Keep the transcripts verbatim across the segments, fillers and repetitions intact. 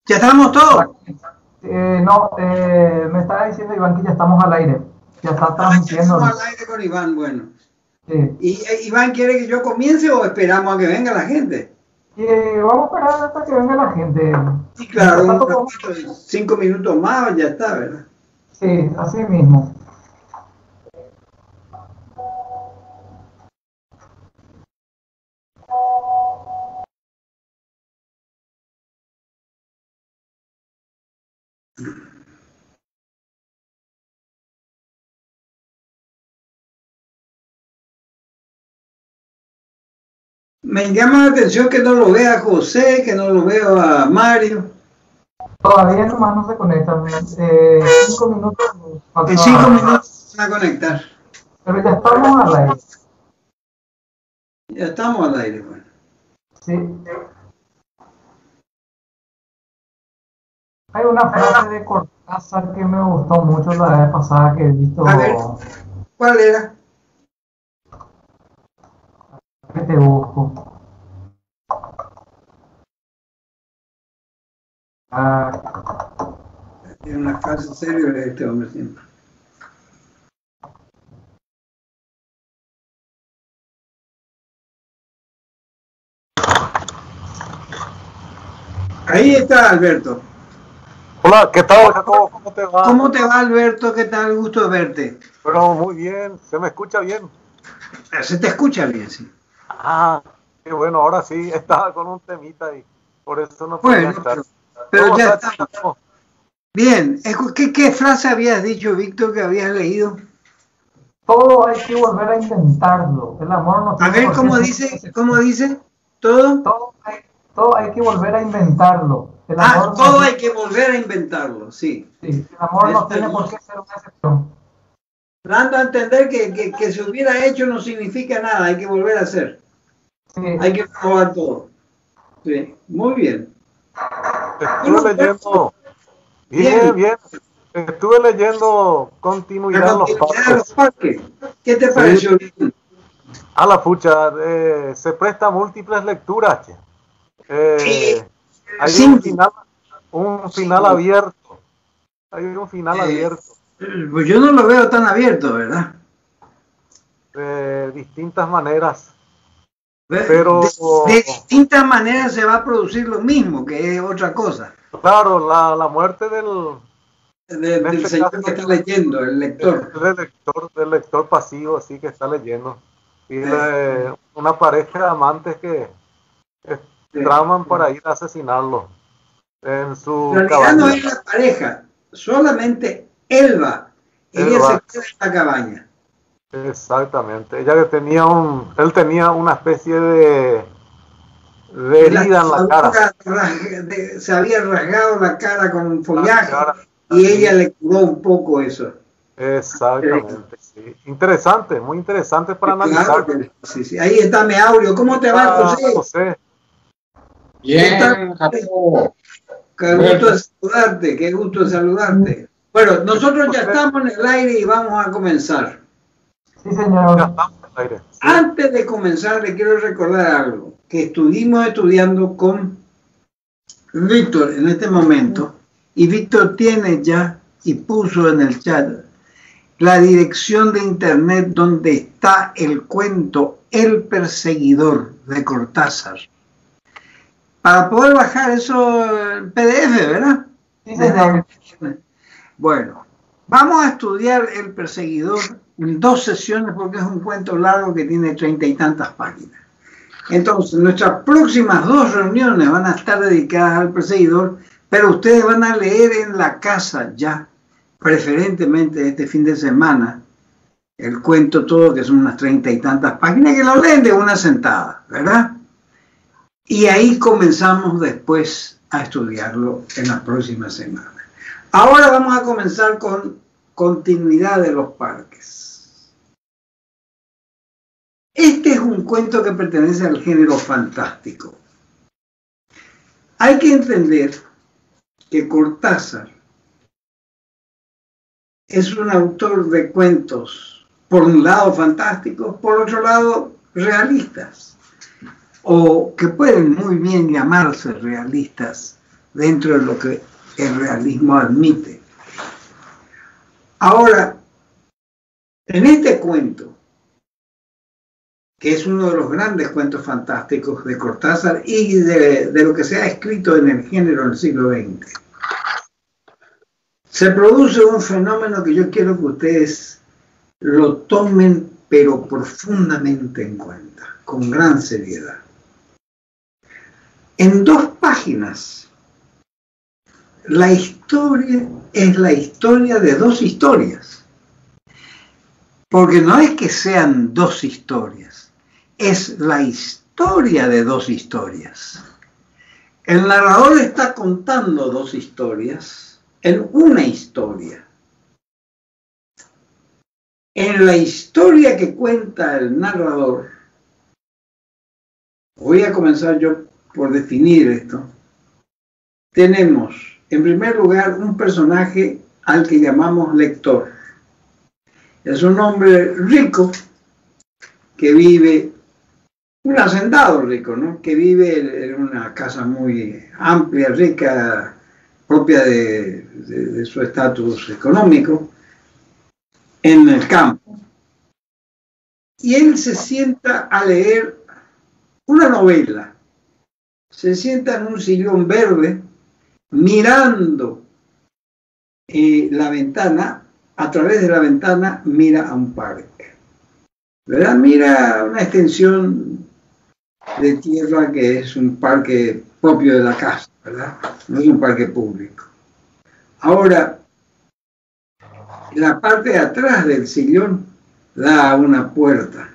¿Ya estamos todos? Eh, no, eh, me estaba diciendo Iván que ya estamos al aire. Ya está transmitiendo. Ah, ya estamos al aire con Iván, bueno. Sí. ¿Y eh, Iván quiere que yo comience o esperamos a que venga la gente? Eh, vamos a esperar hasta que venga la gente. Sí, claro, un Tanto, ratito, cinco minutos más, ya está, ¿verdad? Sí, así mismo. Me llama la atención que no lo vea a José, que no lo veo a Mario. Todavía nomás no se conectan. Eh, cinco minutos. Falta... En cinco minutos van a conectar. Pero ya estamos al aire. Ya estamos al aire, bueno. Sí. Hay una frase de Cortázar que me gustó mucho la vez pasada que he visto. A ver, ¿cuál era? Que te busco. Ah. Tiene una frase seria de este hombre siempre. Ahí está Alberto. Hola, ¿qué tal, Jacobo? ¿Cómo te va? ¿Cómo te va, Alberto? ¿Qué tal? Gusto de verte. Pero muy bien, ¿se me escucha bien? Se te escucha bien, sí. Ah, qué bueno, ahora sí, estaba con un temita y por eso no podía Bueno, estar. pero, pero ya está. estamos. Bien, ¿Qué, ¿qué frase habías dicho, Víctor, que habías leído? Todo hay que volver a intentarlo. El amor no tiene. A ver, ¿cómo dice? ¿Cómo dice? ¿Todo? Todo hay, todo hay que volver a inventarlo. El ah, amor todo no hay que volver a inventarlo, sí. Sí, el amor no Este, tiene por qué ser una excepción. Dando a entender que, que, que se hubiera hecho no significa nada, hay que volver a hacer. Sí. Hay que probar todo. Sí, muy bien. Estuve leyendo. Bien, bien. Estuve leyendo Continuidad en los parques. los parques. ¿Qué te pareció? Sí. A la pucha, eh, se presta múltiples lecturas. Che. Eh, sí. Hay sí. un final, un final sí. abierto. Hay un final eh, abierto. Pues yo no lo veo tan abierto, ¿verdad? De distintas maneras. Pero de, de distintas maneras se va a producir lo mismo, que es otra cosa. Claro, la, la muerte del, de, del este señor caso, que está leyendo, el lector. Del lector, del lector pasivo, así que está leyendo. Y sí. le, una pareja de amantes que sí. traman para ir a asesinarlo en su en realidad cabaña. No es la pareja, solamente Elba. Ella Elba. se queda en la cabaña. Exactamente. Ella que tenía un, él tenía una especie de, de herida la, en la cara. De, se había rasgado la cara con un follaje y ella le curó un poco eso. Exactamente. Sí. Interesante, muy interesante para sí, analizar. Claro, sí, sí. Ahí está mi audio. ¿Cómo te va, José? José? Bien, Jacobo. Qué gusto de saludarte, qué gusto de saludarte. Bueno, nosotros ya estamos en el aire y vamos a comenzar. Sí, señor. Ya estamos en el aire. Sí. Antes de comenzar, le quiero recordar algo, que estuvimos estudiando con Víctor en este momento, y Víctor tiene ya y puso en el chat la dirección de internet donde está el cuento El Perseguidor de Cortázar. Para poder bajar eso en P D F, ¿verdad? Sí, señor. Bueno, vamos a estudiar El Perseguidor en dos sesiones porque es un cuento largo que tiene treinta y tantas páginas. Entonces, nuestras próximas dos reuniones van a estar dedicadas al Perseguidor, pero ustedes van a leer en la casa ya, preferentemente este fin de semana, el cuento todo, que son unas treinta y tantas páginas, que lo leen de una sentada, ¿verdad? Y ahí comenzamos después a estudiarlo en las próximas semanas. Ahora vamos a comenzar con Continuidad de los parques. Este es un cuento que pertenece al género fantástico. Hay que entender que Cortázar es un autor de cuentos, por un lado fantásticos, por otro lado realistas, o que pueden muy bien llamarse realistas dentro de lo que el realismo admite. Ahora, en este cuento, que es uno de los grandes cuentos fantásticos de Cortázar y de, de lo que se ha escrito en el género del siglo veinte, se produce un fenómeno que yo quiero que ustedes lo tomen, pero profundamente en cuenta, con gran seriedad. En dos páginas, la historia es la historia de dos historias. Porque no es que sean dos historias, es la historia de dos historias. El narrador está contando dos historias en una historia. En la historia que cuenta el narrador, voy a comenzar yo por definir esto, tenemos en primer lugar un personaje al que llamamos lector. Es un hombre rico que vive, un hacendado rico, ¿no? Que vive en una casa muy amplia, rica, propia de, de, de su estatus económico, en el campo. Y él se sienta a leer una novela. Se sienta en un sillón verde, mirando eh, la ventana. A través de la ventana mira a un parque, ¿verdad? Mira una extensión de tierra que es un parque propio de la casa, ¿verdad? No es un parque público. Ahora, la parte de atrás del sillón da a una puerta.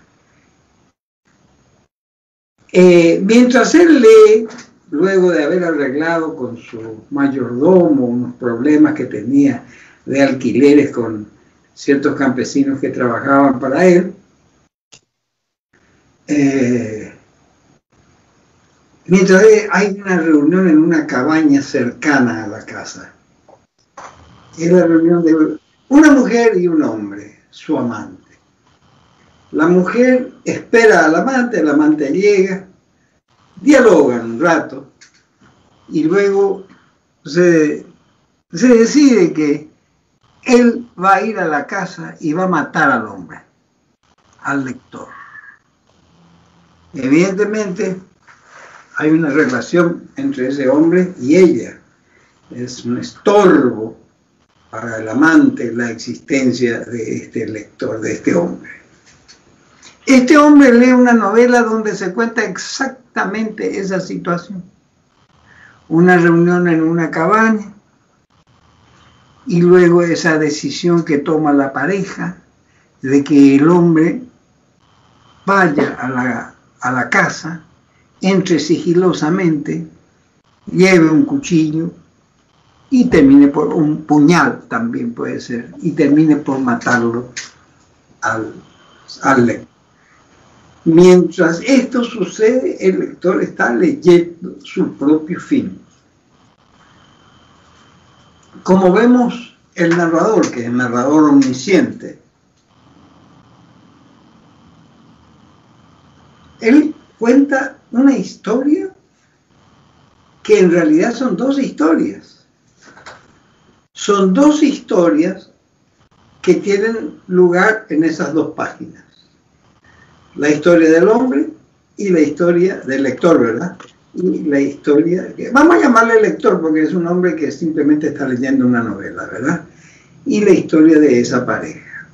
Eh, mientras él lee, luego de haber arreglado con su mayordomo unos problemas que tenía de alquileres con ciertos campesinos que trabajaban para él, eh, mientras hay una reunión en una cabaña cercana a la casa. Es la reunión de una mujer y un hombre, su amante. La mujer espera al amante, el amante llega, dialogan un rato y luego se, se decide que él va a ir a la casa y va a matar al hombre, al lector. Evidentemente, hay una relación entre ese hombre y ella. Es un estorbo para el amante la existencia de este lector, de este hombre. Este hombre lee una novela donde se cuenta exactamente esa situación. Una reunión en una cabaña, y luego esa decisión que toma la pareja de que el hombre vaya a la, a la casa, entre sigilosamente, lleve un cuchillo y termine por un puñal, también puede ser, y termine por matarlo al, al lector. Mientras esto sucede, el lector está leyendo su propio fin. Como vemos, el narrador, que es el narrador omnisciente, él cuenta una historia que en realidad son dos historias. Son dos historias que tienen lugar en esas dos páginas. La historia del hombre y la historia del lector, ¿verdad? Y la historia, que vamos a llamarle lector porque es un hombre que simplemente está leyendo una novela, ¿verdad? Y la historia de esa pareja.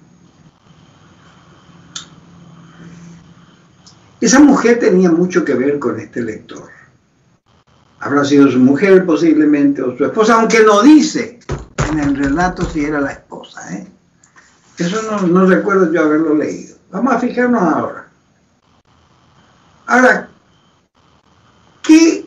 Esa mujer tenía mucho que ver con este lector. Habrá sido su mujer posiblemente o su esposa, aunque no dice en el relato si era la esposa, ¿eh? Eso no, no recuerdo yo haberlo leído. Vamos a fijarnos ahora. Ahora, ¿qué,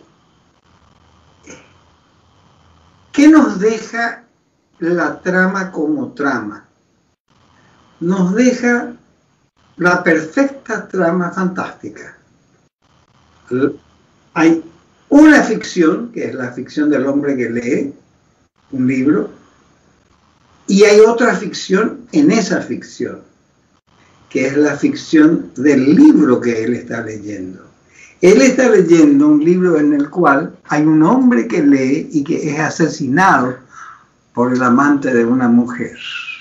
¿qué nos deja la trama como trama? Nos deja la perfecta trama fantástica. Hay una ficción, que es la ficción del hombre que lee un libro, y hay otra ficción en esa ficción, que es la ficción del libro que él está leyendo. Él está leyendo un libro en el cual hay un hombre que lee y que es asesinado por el amante de una mujer.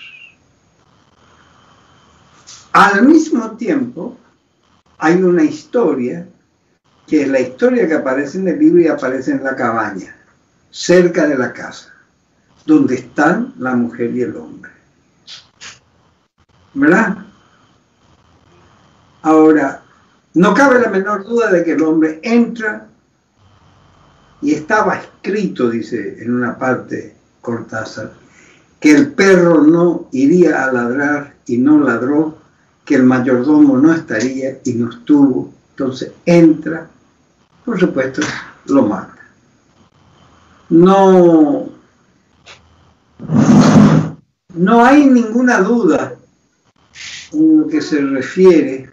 Al mismo tiempo, hay una historia, que es la historia que aparece en el libro y aparece en la cabaña, cerca de la casa, donde están la mujer y el hombre. ¿Verdad? Ahora, no cabe la menor duda de que el hombre entra y estaba escrito, dice en una parte Cortázar, que el perro no iría a ladrar y no ladró, que el mayordomo no estaría y no estuvo. Entonces entra, por supuesto, lo mata. No, no hay ninguna duda en lo que se refiere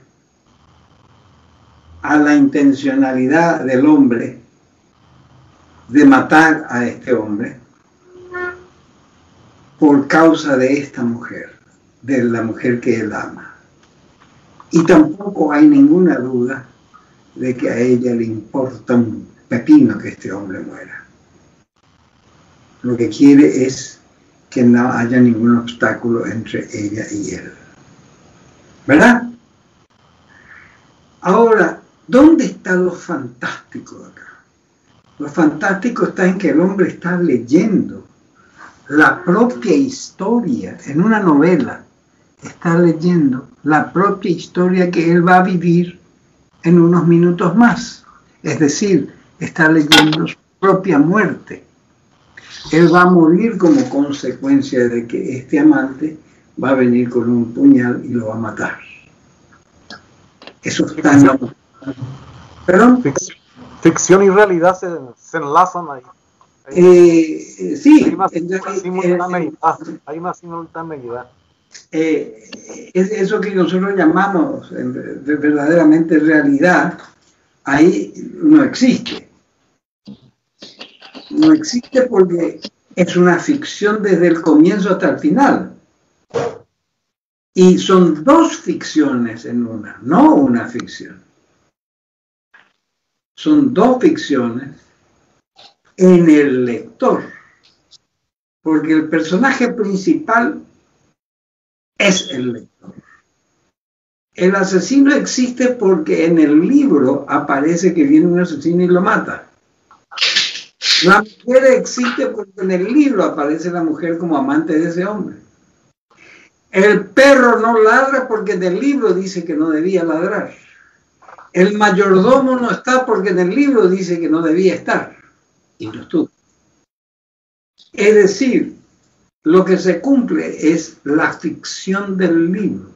a la intencionalidad del hombre de matar a este hombre por causa de esta mujer, de la mujer que él ama. Y tampoco hay ninguna duda de que a ella le importa un pepino que este hombre muera. Lo que quiere es que no haya ningún obstáculo entre ella y él. ¿Verdad? Ahora, ¿dónde está lo fantástico acá? Lo fantástico está en que el hombre está leyendo la propia historia en una novela. Está leyendo la propia historia que él va a vivir en unos minutos más. Es decir, está leyendo su propia muerte. Él va a morir como consecuencia de que este amante va a venir con un puñal y lo va a matar. Eso está en la... ¿Perdón? Ficción, ficción y realidad se, se enlazan ahí. ahí. Eh, sí. Hay una, entonces, una simultaneidad. Eh, hay una simultaneidad. Eh, es eso que nosotros llamamos eh, verdaderamente realidad, ahí no existe. No existe porque es una ficción desde el comienzo hasta el final. Y son dos ficciones en una, no una ficción. Son dos ficciones en el lector. Porque el personaje principal es el lector. El asesino existe porque en el libro aparece que viene un asesino y lo mata. La mujer existe porque en el libro aparece la mujer como amante de ese hombre. El perro no ladra porque en el libro dice que no debía ladrar. El mayordomo no está porque en el libro dice que no debía estar. Y no estuvo. Es decir, lo que se cumple es la ficción del libro.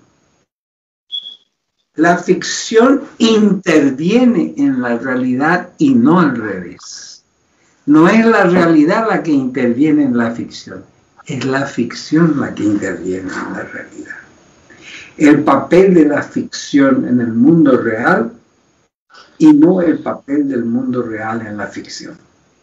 La ficción interviene en la realidad y no al revés. No es la realidad la que interviene en la ficción, es la ficción la que interviene en la realidad. El papel de la ficción en el mundo real y no el papel del mundo real en la ficción.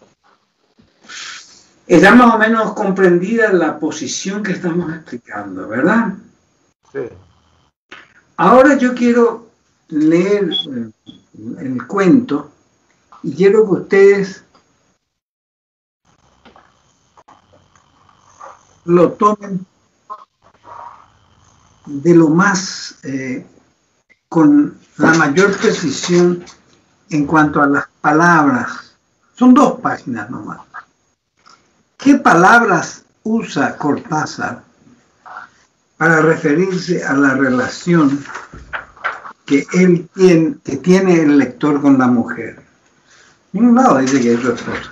Está más o menos comprendida la posición que estamos explicando, ¿verdad? Sí. Ahora yo quiero leer el cuento y quiero que ustedes lo tomen de lo más, eh, con la mayor precisión en cuanto a las palabras. Son dos páginas nomás. ¿Qué palabras usa Cortázar para referirse a la relación que él tiene, que tiene el lector con la mujer? En ningún lado dice que es su esposa.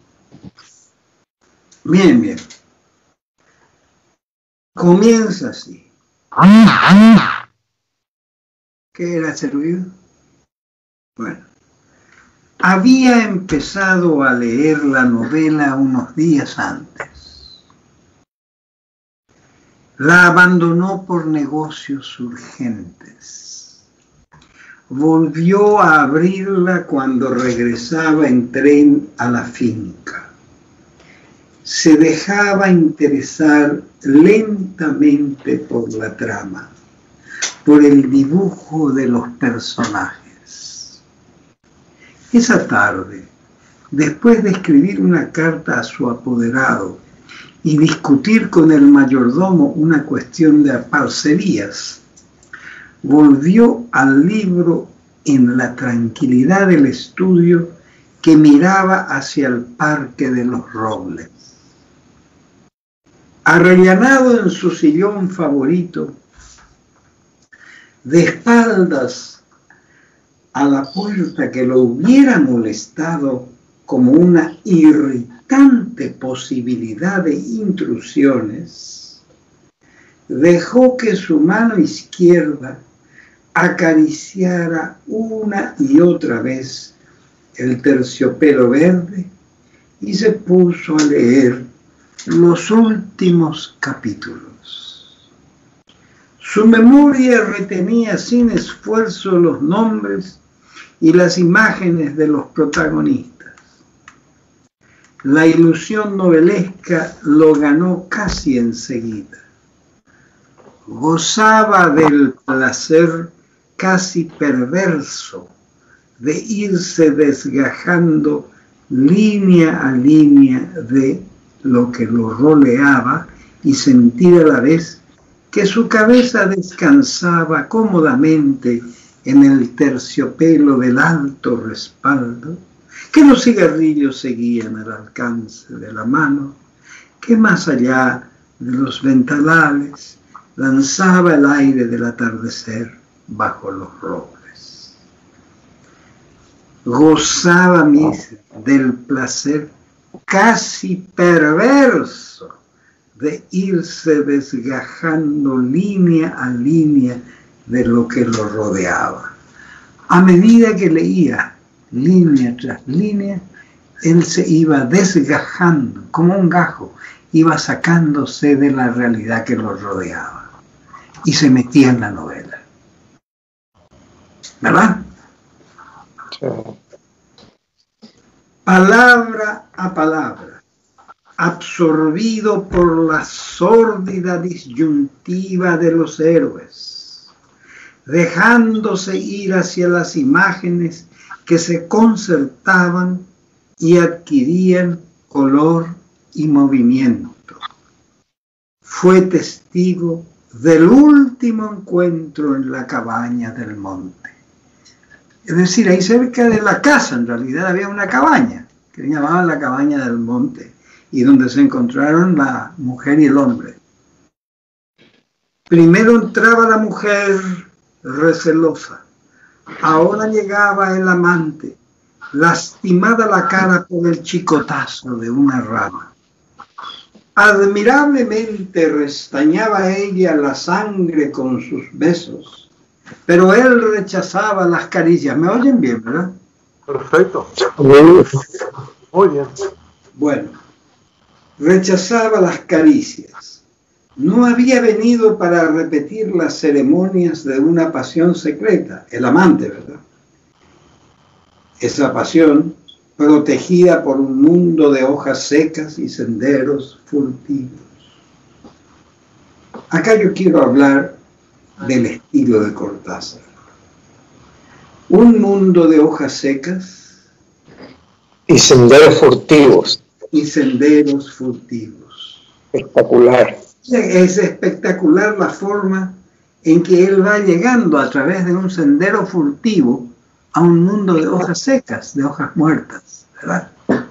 Bien, bien. Comienza así. ¿Qué era ese ruido? Bueno. Había empezado a leer la novela unos días antes. La abandonó por negocios urgentes. Volvió a abrirla cuando regresaba en tren a la finca. Se dejaba interesar lentamente por la trama, por el dibujo de los personajes. Esa tarde, después de escribir una carta a su apoderado y discutir con el mayordomo una cuestión de parcerías, volvió al libro en la tranquilidad del estudio que miraba hacia el Parque de los Robles. Arrellanado en su sillón favorito, de espaldas a la puerta que lo hubiera molestado como una irritante posibilidad de intrusiones, dejó que su mano izquierda acariciara una y otra vez el terciopelo verde y se puso a leer los últimos capítulos. Su memoria retenía sin esfuerzo los nombres y las imágenes de los protagonistas. La ilusión novelesca lo ganó casi enseguida. Gozaba del placer casi perverso de irse desgajando línea a línea de lo que lo rodeaba y sentir a la vez que su cabeza descansaba cómodamente en el terciopelo del alto respaldo, que los cigarrillos seguían al alcance de la mano, que más allá de los ventanales lanzaba el aire del atardecer bajo los robles. Gozaba Mises del placer casi perverso de irse desgajando línea a línea de lo que lo rodeaba. A medida que leía línea tras línea, él se iba desgajando como un gajo, iba sacándose de la realidad que lo rodeaba y se metía en la novela. ¿Verdad? Sí. Palabra a palabra, absorbido por la sórdida disyuntiva de los héroes, dejándose ir hacia las imágenes que se concertaban y adquirían color y movimiento. Fue testigo del último encuentro en la cabaña del monte. Es decir, ahí cerca de la casa, en realidad había una cabaña, que llamaban la cabaña del monte, y donde se encontraron la mujer y el hombre. Primero entraba la mujer recelosa, ahora llegaba el amante, lastimada la cara por el chicotazo de una rama. Admirablemente restañaba ella la sangre con sus besos, pero él rechazaba las caricias. ¿Me oyen bien, verdad? Perfecto. Muy bien. Bueno, rechazaba las caricias. No había venido para repetir las ceremonias de una pasión secreta, el amante, ¿verdad? Esa pasión protegida por un mundo de hojas secas y senderos furtivos. Acá yo quiero hablar del estilo de Cortázar. Un mundo de hojas secas y senderos furtivos. Y senderos furtivos. Espectacular. Es espectacular la forma en que él va llegando a través de un sendero furtivo a un mundo de hojas secas, de hojas muertas, ¿verdad?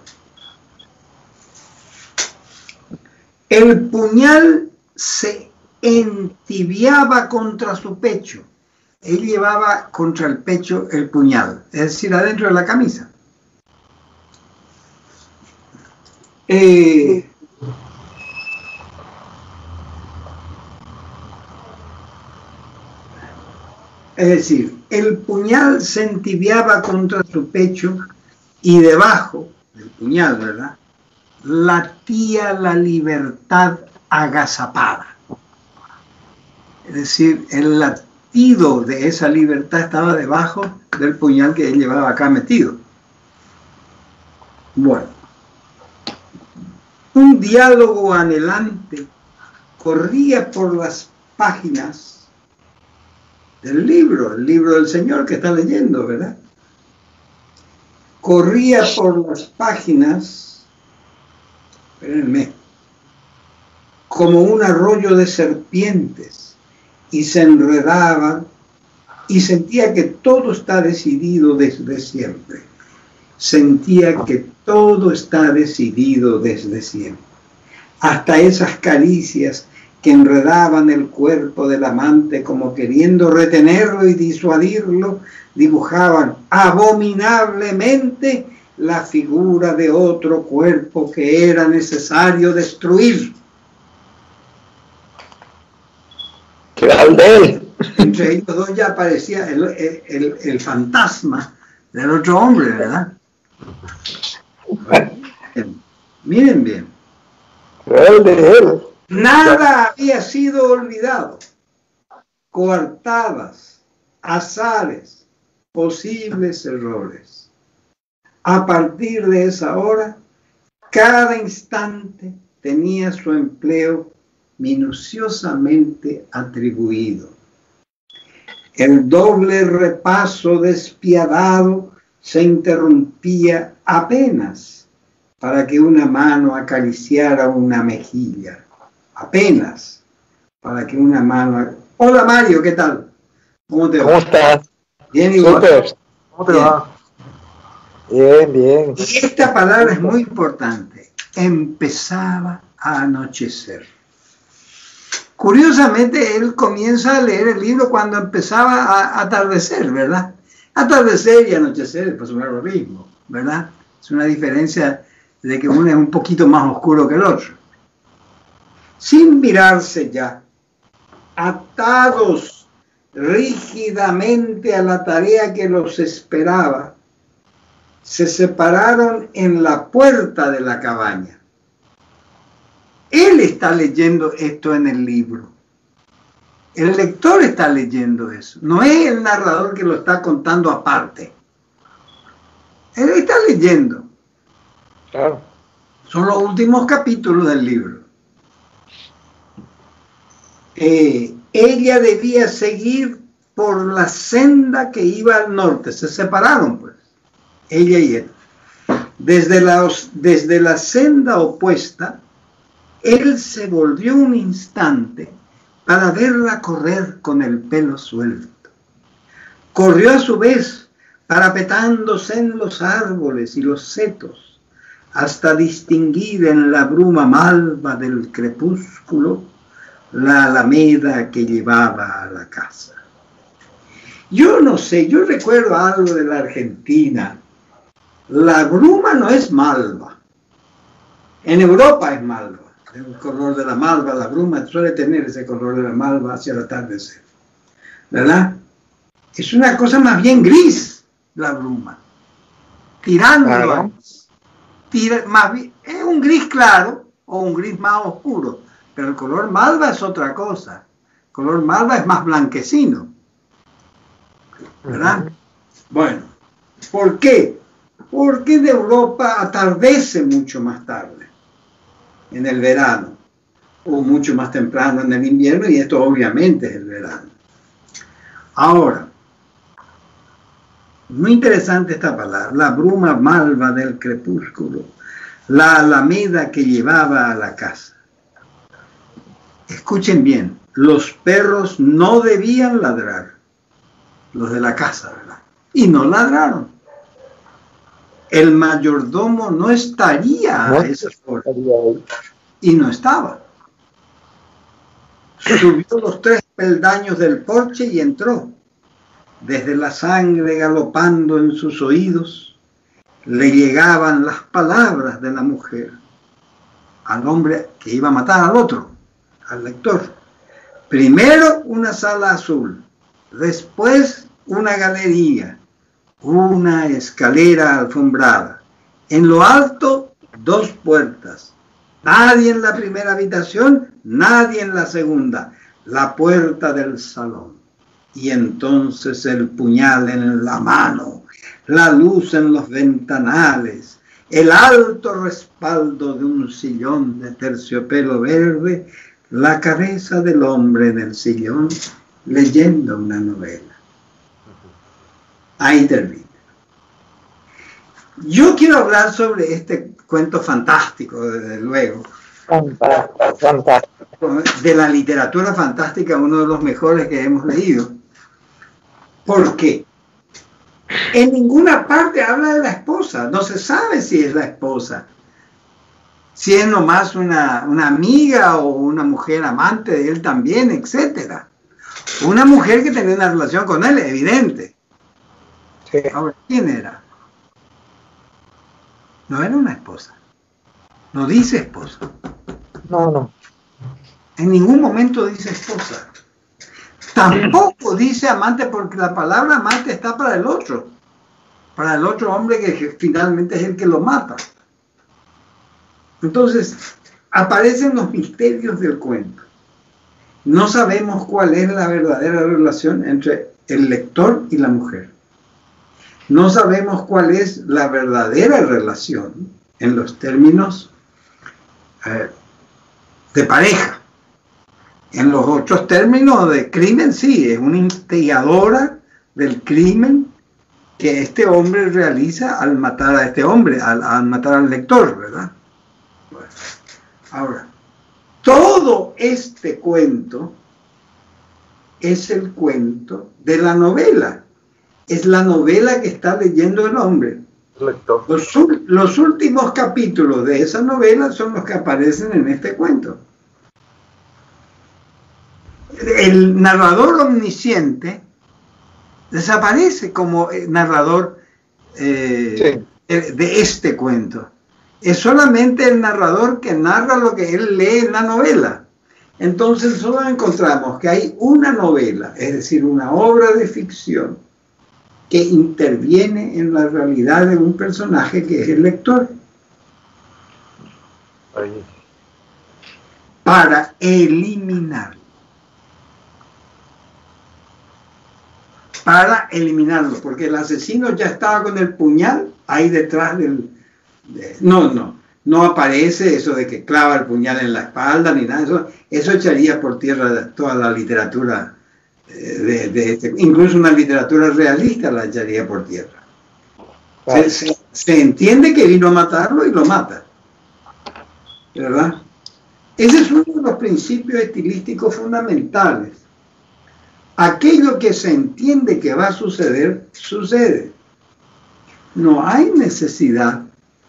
El puñal se entibiaba contra su pecho. Él llevaba contra el pecho el puñal, es decir, adentro de la camisa. Eh, es decir, el puñal se entibiaba contra su pecho y debajo del puñal, ¿verdad?, latía la libertad agazapada. Es decir, el latido de esa libertad estaba debajo del puñal que él llevaba acá metido. Bueno, un diálogo anhelante corría por las páginas del libro, el libro del Señor que está leyendo, ¿verdad? corría por las páginas, espérenme, como un arroyo de serpientes, y se enredaba y sentía que todo está decidido desde siempre. Sentía que todo está decidido desde siempre. Hasta esas caricias que enredaban el cuerpo del amante como queriendo retenerlo y disuadirlo, dibujaban abominablemente la figura de otro cuerpo que era necesario destruir. ¡Qué grande! Entre ellos dos ya aparecía el, el, el, el fantasma del otro hombre, ¿verdad? Miren, miren bien. Grande. Nada había sido olvidado. Coartadas, azares, posibles errores. A partir de esa hora, cada instante tenía su empleo minuciosamente atribuido. El doble repaso despiadado se interrumpía apenas para que una mano acariciara una mejilla. Apenas para que una mano... Hola Mario, ¿qué tal? ¿Cómo te va? ¿Cómo estás? Bien, igual. Súper. ¿Cómo te Bien. va? Bien, bien. Y esta palabra es muy importante. Empezaba a anochecer. Curiosamente, él comienza a leer el libro cuando empezaba a atardecer, ¿verdad? Atardecer y anochecer, pues es lo mismo, ¿verdad? Es una diferencia de que uno es un poquito más oscuro que el otro. Sin mirarse ya, atados rígidamente a la tarea que los esperaba, se separaron en la puerta de la cabaña. Él está leyendo esto en el libro. El lector está leyendo eso. No es el narrador que lo está contando aparte. Él está leyendo. Claro. Son los últimos capítulos del libro. Eh, ella debía seguir por la senda que iba al norte. Se separaron, pues. Ella y él. Desde la, desde la senda opuesta, él se volvió un instante para verla correr con el pelo suelto. Corrió a su vez, parapetándose en los árboles y los setos, hasta distinguir en la bruma malva del crepúsculo la alameda que llevaba a la casa. Yo no sé, yo recuerdo algo de la Argentina. La bruma no es malva. En Europa es malva. El color de la malva, la bruma suele tener ese color de la malva hacia el atardecer, ¿verdad? Es una cosa más bien gris, la bruma, tirándolo a gris. Tira, más bien, es un gris claro o un gris más oscuro, pero el color malva es otra cosa. El color malva es más blanquecino, ¿verdad? Uh-huh. Bueno, ¿por qué? Porque en Europa atardece mucho más tarde, en el verano, o mucho más temprano en el invierno, y esto obviamente es el verano. Ahora, muy interesante esta palabra, la bruma malva del crepúsculo, la alameda que llevaba a la casa. Escuchen bien, los perros no debían ladrar, los de la casa, ¿verdad? Y no ladraron. El mayordomo no estaría a esa hora. Y no estaba. Subió los tres peldaños del porche y entró. Desde la sangre galopando en sus oídos, le llegaban las palabras de la mujer al hombre que iba a matar al otro, al lector. Primero una sala azul, después una galería, una escalera alfombrada. En lo alto, dos puertas. Nadie en la primera habitación, nadie en la segunda. La puerta del salón. Y entonces el puñal en la mano, la luz en los ventanales, el alto respaldo de un sillón de terciopelo verde, la cabeza del hombre en el sillón, leyendo una novela. Ahí termina. Yo quiero hablar sobre este cuento fantástico, desde luego. Fantástico, fantástico. De la literatura fantástica, uno de los mejores que hemos leído. ¿Por qué? En ninguna parte habla de la esposa, no se sabe si es la esposa, si es nomás una, una amiga o una mujer amante de él también, etcétera. Una mujer que tenía una relación con él, evidente. Sí. Ahora, ¿quién era? No era una esposa, no dice esposa. No, no. En ningún momento dice esposa. Tampoco dice amante, porque la palabra amante está para el otro. Para el otro hombre que finalmente es el que lo mata. Entonces, aparecen los misterios del cuento. No sabemos cuál es la verdadera relación entre el lector y la mujer. No sabemos cuál es la verdadera relación en los términos eh, de pareja. En los otros términos de crimen, sí, es una instigadora del crimen que este hombre realiza al matar a este hombre, al, al matar al lector, ¿verdad? Bueno, ahora, todo este cuento es el cuento de la novela. Es la novela que está leyendo el hombre. Lector. Los, los últimos capítulos de esa novela son los que aparecen en este cuento. El narrador omnisciente desaparece como narrador eh, sí. de, de este cuento. Es solamente el narrador que narra lo que él lee en la novela. Entonces solo encontramos que hay una novela, es decir, una obra de ficción que interviene en la realidad de un personaje que es el lector. Ahí. Para eliminarlo. Para eliminarlo, porque el asesino ya estaba con el puñal ahí detrás del... De, no, no, no aparece eso de que clava el puñal en la espalda ni nada, eso, eso echaría por tierra toda la literatura, de, de, de, incluso una literatura realista la echaría por tierra. Se, se, se entiende que vino a matarlo y lo mata, ¿verdad? Ese es uno de los principios estilísticos fundamentales. Aquello que se entiende que va a suceder, sucede. No hay necesidad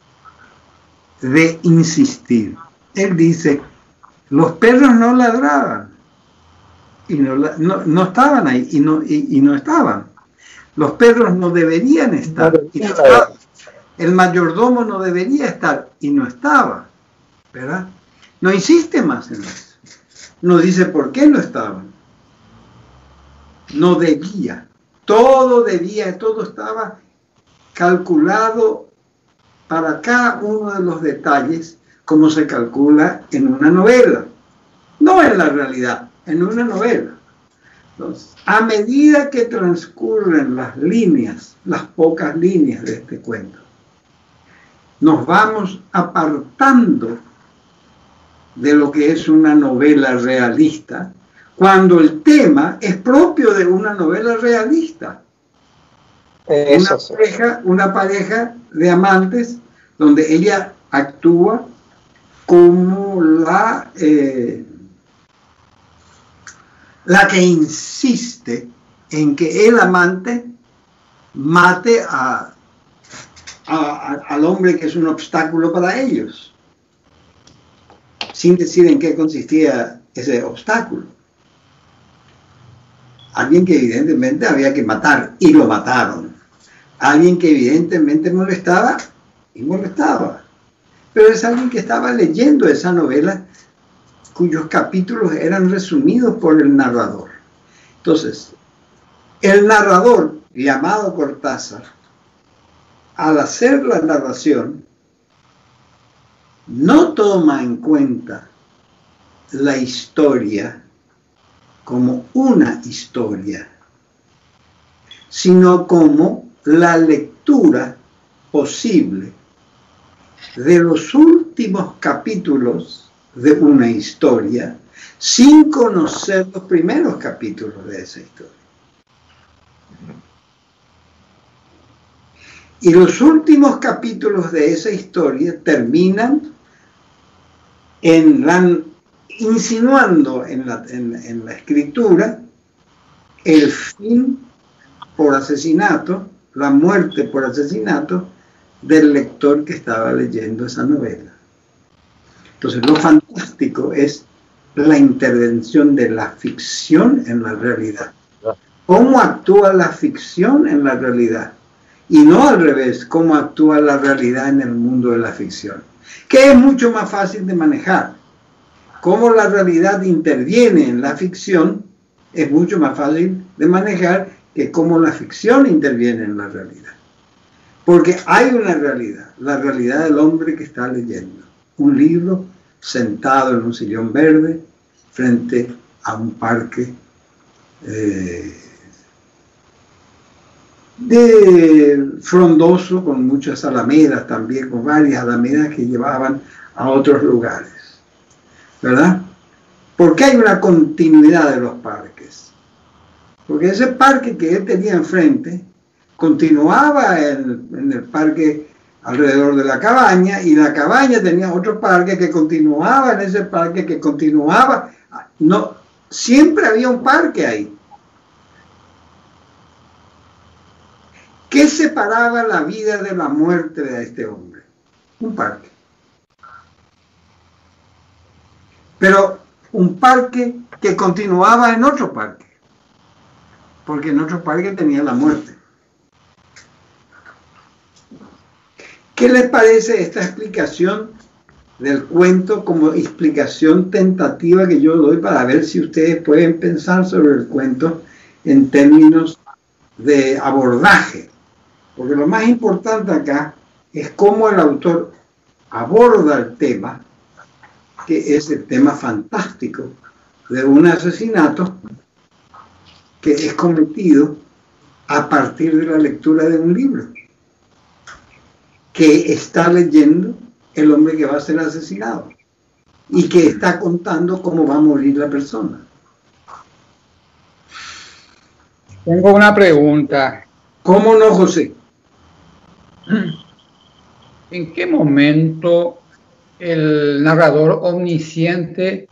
de insistir. Él dice, los perros no ladraban y no, no, no estaban ahí y no, y, y no estaban. Los perros no deberían estar y no estaban. El mayordomo no debería estar y no estaba, ¿verdad? No insiste más en eso. No dice por qué no estaban. No debía, todo debía, todo estaba calculado para cada uno de los detalles como se calcula en una novela, no en la realidad, en una novela. Entonces, a medida que transcurren las líneas, las pocas líneas de este cuento, nos vamos apartando de lo que es una novela realista, cuando el tema es propio de una novela realista. Eso una, sí. pareja, una pareja de amantes donde ella actúa como la, eh, la que insiste en que el amante mate a, a, a, al hombre que es un obstáculo para ellos, sin decir en qué consistía ese obstáculo. Alguien que evidentemente había que matar y lo mataron. Alguien que evidentemente molestaba y molestaba. Pero es alguien que estaba leyendo esa novela cuyos capítulos eran resumidos por el narrador. Entonces, el narrador llamado Cortázar, al hacer la narración, no toma en cuenta la historia como una historia, sino como la lectura posible de los últimos capítulos de una historia sin conocer los primeros capítulos de esa historia. Y los últimos capítulos de esa historia terminan en la, insinuando en la, en, en la escritura el fin por asesinato, la muerte por asesinato del lector que estaba leyendo esa novela. Entonces, lo fantástico es la intervención de la ficción en la realidad. ¿Cómo actúa la ficción en la realidad? Y no al revés, cómo actúa la realidad en el mundo de la ficción, que es mucho más fácil de manejar. Cómo la realidad interviene en la ficción es mucho más fácil de manejar que cómo la ficción interviene en la realidad. Porque hay una realidad, la realidad del hombre que está leyendo un libro sentado en un sillón verde frente a un parque eh, de frondoso, con muchas alamedas también, con varias alamedas que llevaban a otros lugares, ¿verdad? Porque hay una continuidad de los parques. Porque ese parque que él tenía enfrente continuaba en, en el parque alrededor de la cabaña, y la cabaña tenía otro parque que continuaba en ese parque, que continuaba. No, siempre había un parque ahí. ¿Qué separaba la vida de la muerte de este hombre? Un parque. Pero un parque que continuaba en otro parque, porque en otro parque tenía la muerte. ¿Qué les parece esta explicación del cuento como explicación tentativa que yo doy para ver si ustedes pueden pensar sobre el cuento en términos de abordaje? Porque lo más importante acá es cómo el autor aborda el tema, que es el tema fantástico de un asesinato que es cometido a partir de la lectura de un libro que está leyendo el hombre que va a ser asesinado y que está contando cómo va a morir la persona. Tengo una pregunta. ¿Cómo no, José? ¿En qué momento el narrador omnisciente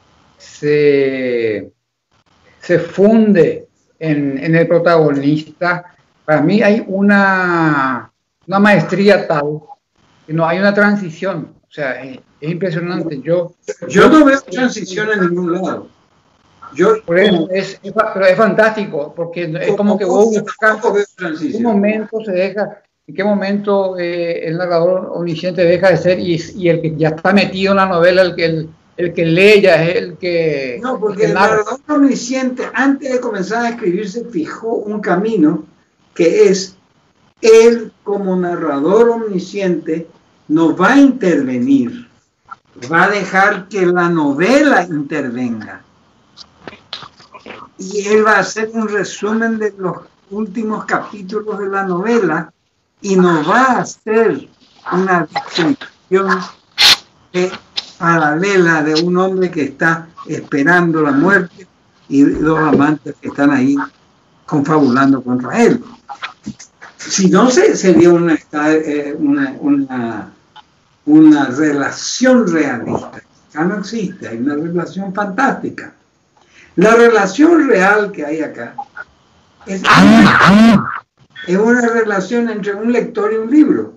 se, se funde en, en el protagonista? Para mí hay una, una maestría tal que no hay una transición. O sea, es, es impresionante. Yo, yo no veo transición en ningún lado. Yo, por eso es, es, pero es fantástico, porque es como que vos buscas en qué momento se deja, en qué momento eh, el narrador omnisciente deja de ser, y, y el que ya está metido en la novela, el que, el, el que lee ya es el que... No, porque el, el narrador omnisciente, antes de comenzar a escribir, se fijó un camino que es, él como narrador omnisciente no va a intervenir, va a dejar que la novela intervenga. Y él va a hacer un resumen de los últimos capítulos de la novela y nos va a hacer una descripción eh, paralela de un hombre que está esperando la muerte y dos amantes que están ahí confabulando contra él. Si no, se, sería una, eh, una, una, una relación realista. Acá no existe, hay una relación fantástica. La relación real que hay acá es una, es una relación entre un lector y un libro.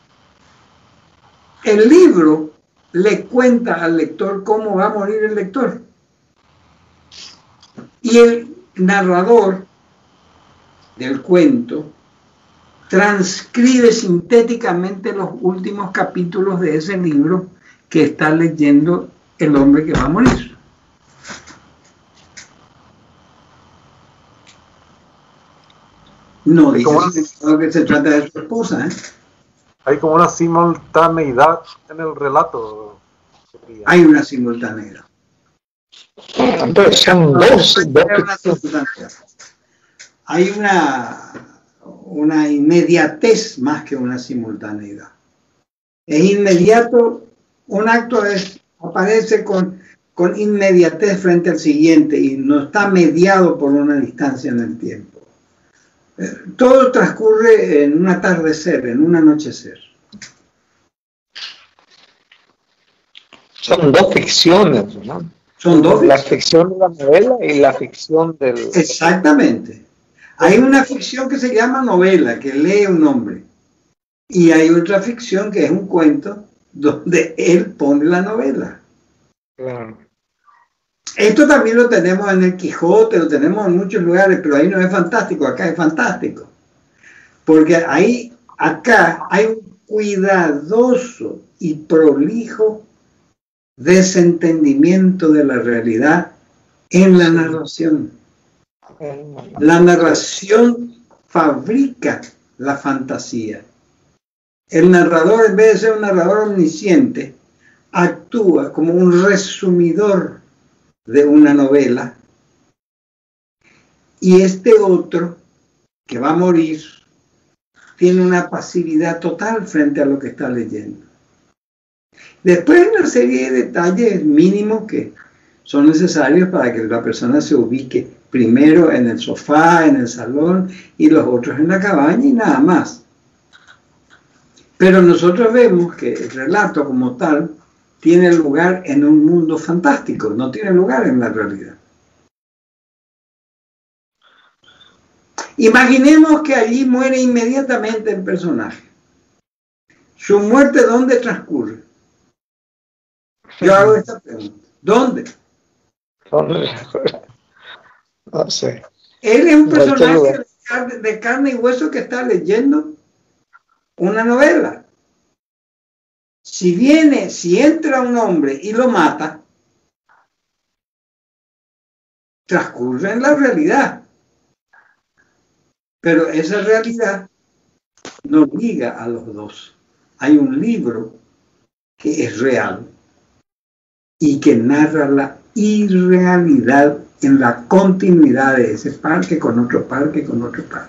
El libro le cuenta al lector cómo va a morir el lector. Y el narrador del cuento transcribe sintéticamente los últimos capítulos de ese libro que está leyendo el hombre que va a morir. No dice una... que se trata de su esposa, ¿eh? Hay como una simultaneidad en el relato. Hay una simultaneidad. Hay una, una inmediatez más que una simultaneidad. Es inmediato, un acto es, aparece con, con inmediatez frente al siguiente y no está mediado por una distancia en el tiempo. Todo transcurre en un atardecer, en un anochecer. Son dos ficciones, ¿no? Son dos. La ficción de la novela y la ficción del... Exactamente. Hay una ficción que se llama novela, que lee un hombre. Y hay otra ficción que es un cuento donde él pone la novela. Claro. Esto también lo tenemos en el Quijote, lo tenemos en muchos lugares, pero ahí no es fantástico, acá es fantástico. Porque ahí, acá hay un cuidadoso y prolijo desentendimiento de la realidad en la narración. La narración fabrica la fantasía. El narrador, en vez de ser un narrador omnisciente, actúa como un resumidor de una novela, y este otro, que va a morir, tiene una pasividad total frente a lo que está leyendo. Después hay una serie de detalles mínimos que son necesarios para que la persona se ubique primero en el sofá, en el salón, y los otros en la cabaña, y nada más. Pero nosotros vemos que el relato como tal tiene lugar en un mundo fantástico, no tiene lugar en la realidad. Imaginemos que allí muere inmediatamente el personaje. ¿Su muerte dónde transcurre? Yo hago esta pregunta. ¿Dónde? No sé. Él es un personaje de carne y hueso que está leyendo una novela. Si viene, si entra un hombre y lo mata, transcurre en la realidad. Pero esa realidad no liga a los dos. Hay un libro que es real y que narra la irrealidad en la continuidad de ese parque con otro parque con otro parque.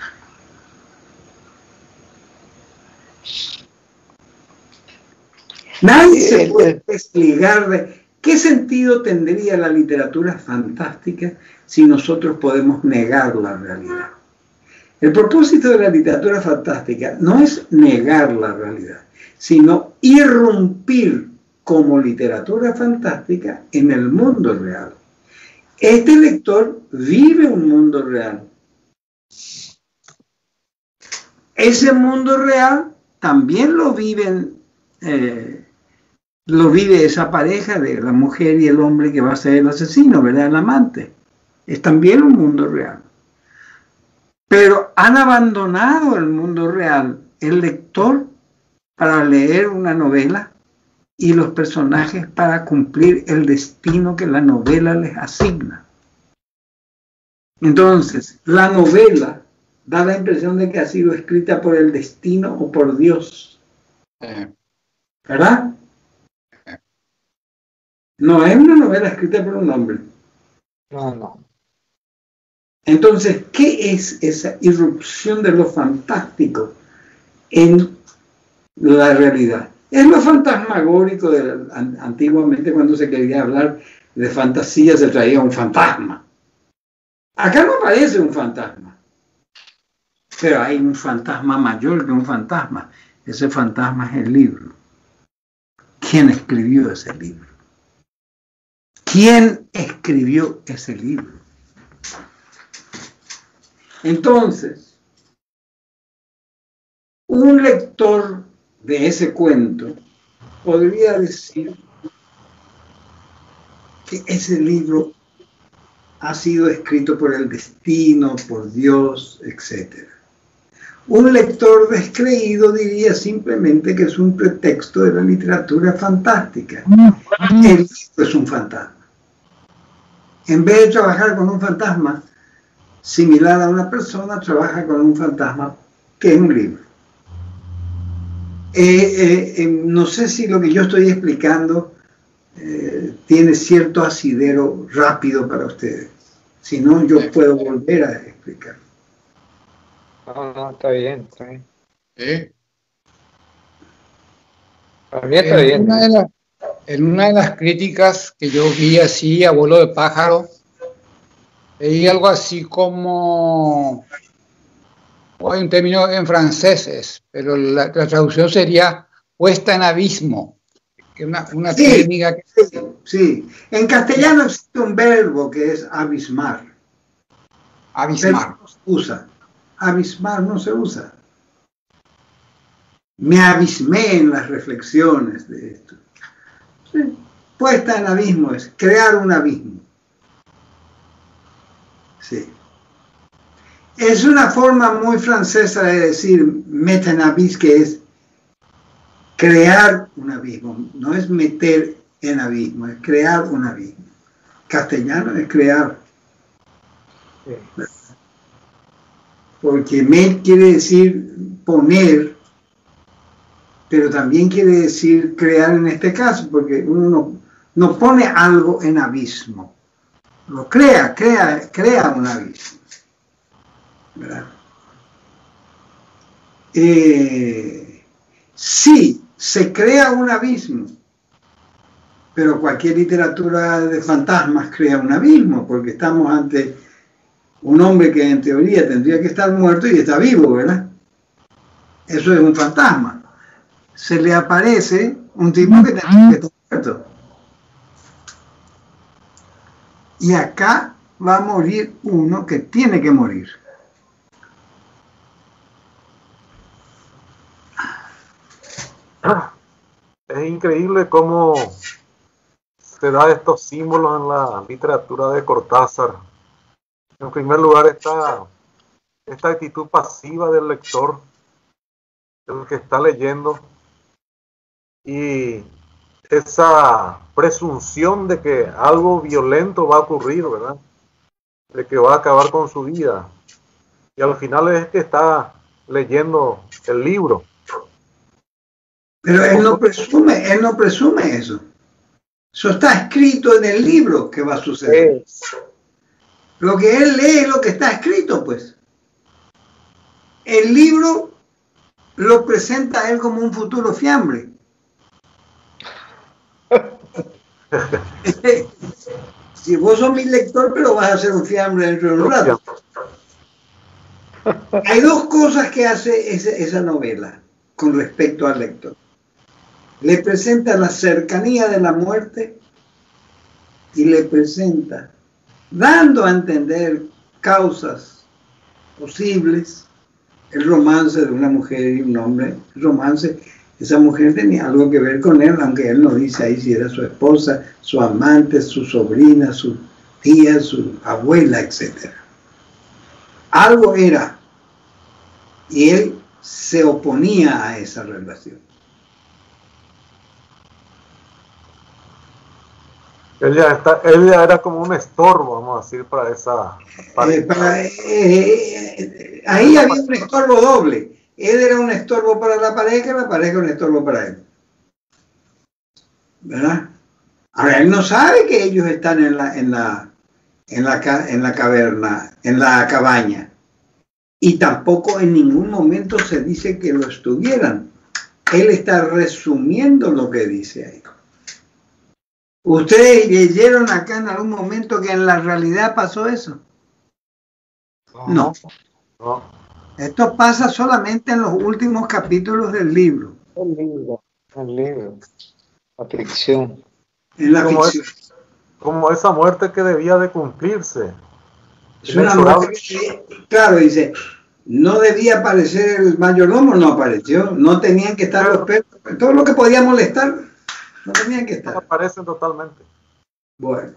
Nadie se puede desligar de qué sentido tendría la literatura fantástica si nosotros podemos negar la realidad. El propósito de la literatura fantástica no es negar la realidad, sino irrumpir como literatura fantástica en el mundo real. Este lector vive un mundo real. Ese mundo real también lo viven eh, lo vive esa pareja de la mujer y el hombre que va a ser el asesino, ¿verdad? El amante. Es también un mundo real. Pero han abandonado el mundo real, el lector, para leer una novela y los personajes para cumplir el destino que la novela les asigna. Entonces, la novela da la impresión de que ha sido escrita por el destino o por Dios. ¿Verdad? No es una novela escrita por un hombre. No, no. Entonces, ¿qué es esa irrupción de lo fantástico en la realidad? Es lo fantasmagórico de, antiguamente, cuando se quería hablar de fantasía, se traía un fantasma. Acá no aparece un fantasma, pero hay un fantasma mayor que un fantasma. Ese fantasma es el libro. ¿Quién escribió ese libro? ¿Quién escribió ese libro? Entonces, un lector de ese cuento podría decir que ese libro ha sido escrito por el destino, por Dios, etcétera. Un lector descreído diría simplemente que es un pretexto de la literatura fantástica. El libro es un fantasma. En vez de trabajar con un fantasma similar a una persona, trabaja con un fantasma que es un libro. Eh, eh, eh, no sé si lo que yo estoy explicando eh, tiene cierto asidero rápido para ustedes. Si no, yo puedo volver a explicar. No, no, está bien, está bien. ¿Eh? Para mí está en bien. Una de la, en una de las críticas que yo vi así a vuelo de pájaro, leí algo así como hay un término en francés, pero la, la traducción sería puesta en abismo, que es una, una sí, técnica que... Sí, sí, en castellano existe un verbo que es abismar. Abismar. No se usa. Abismar no se usa. Me abismé en las reflexiones de esto. Sí. Puesta en abismo es crear un abismo. Sí. Es una forma muy francesa de decir mettre en abisme, que es crear un abismo. No es meter en abismo, es crear un abismo. Castellano es crear. Sí. Porque met quiere decir poner, pero también quiere decir crear en este caso, porque uno no, no pone algo en abismo, lo crea, crea, crea un abismo. ¿Verdad? Eh, sí, se crea un abismo, pero cualquier literatura de fantasmas crea un abismo, porque estamos ante un hombre que en teoría tendría que estar muerto y está vivo, ¿verdad? Eso es un fantasma. Se le aparece un tipo que tendría que estar muerto. Y acá va a morir uno que tiene que morir. Es increíble cómo se da estos símbolos en la literatura de Cortázar. En primer lugar está esta actitud pasiva del lector, del que está leyendo, y esa presunción de que algo violento va a ocurrir, ¿verdad? De que va a acabar con su vida. Y al final es que está leyendo el libro. Pero él no presume, él no presume eso. Eso está escrito en el libro que va a suceder. Lo que él lee es lo que está escrito, pues. El libro lo presenta a él como un futuro fiambre. Si vos sos mi lector, pero vas a ser un fiambre dentro de un rato. Hay dos cosas que hace esa, esa novela con respecto al lector. Le presenta la cercanía de la muerte y le presenta, dando a entender causas posibles, el romance de una mujer y un hombre. El romance, esa mujer tenía algo que ver con él, aunque él no dice ahí si era su esposa, su amante, su sobrina, su tía, su abuela, etcétera. Algo era, y él se oponía a esa relación. Ella, está, ella era como un estorbo, vamos a decir, para esa... Eh, para, eh, eh, ahí había un estorbo doble. Él era un estorbo para la pareja, la pareja un estorbo para él. ¿Verdad? Ahora, él no sabe que ellos están en la, en la, en la, en la caverna, en la cabaña. Y tampoco en ningún momento se dice que lo estuvieran. Él está resumiendo lo que dice ahí. ¿Ustedes leyeron acá en algún momento que en la realidad pasó eso? No. No. Esto pasa solamente en los últimos capítulos del libro. El libro, el libro, la ficción. En la como ficción. Es, como esa muerte que debía de cumplirse. Es una muerte que, claro, dice, no debía aparecer el mayordomo, no apareció. No tenían que estar los perros. Todo lo que podía molestar. No tenían que estar. Aparecen totalmente. Bueno.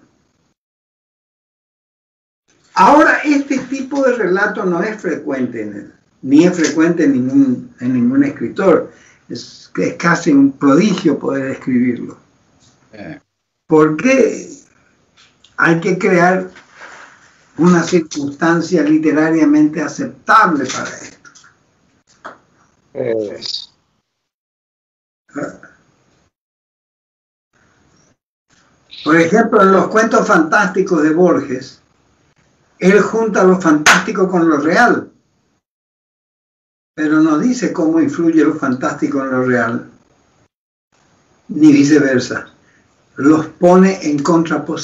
Ahora, este tipo de relato no es frecuente en él, ni es frecuente en ningún, en ningún escritor. Es, es casi un prodigio poder escribirlo. Eh. Porque hay que crear una circunstancia literariamente aceptable para esto. Eh. Por ejemplo, en los cuentos fantásticos de Borges, él junta lo fantástico con lo real, pero no dice cómo influye lo fantástico en lo real, ni viceversa. Los pone en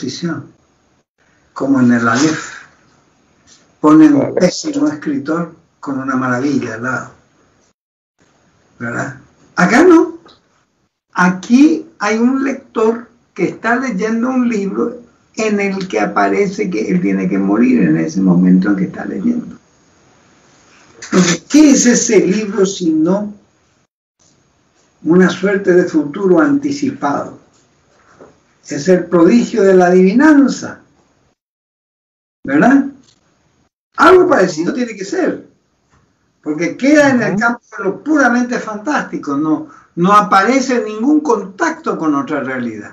contraposición, como en el Aleph. Pone un pésimo escritor con una maravilla al lado. ¿Verdad? Acá no. Aquí hay un lector que está leyendo un libro en el que aparece que él tiene que morir en ese momento en que está leyendo. Entonces, ¿qué es ese libro sino una suerte de futuro anticipado? Es el prodigio de la adivinanza, ¿verdad? Algo parecido tiene que ser, porque queda en el campo de lo puramente fantástico, no, no aparece ningún contacto con otra realidad.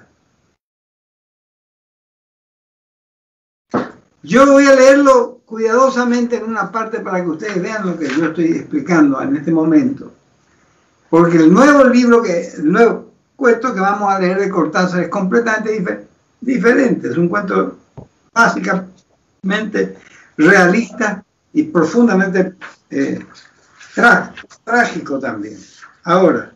Yo voy a leerlo cuidadosamente en una parte para que ustedes vean lo que yo estoy explicando en este momento. Porque el nuevo libro, que, el nuevo cuento que vamos a leer de Cortázar es completamente difer diferente. Es un cuento básicamente realista y profundamente eh, trá trágico también. Ahora,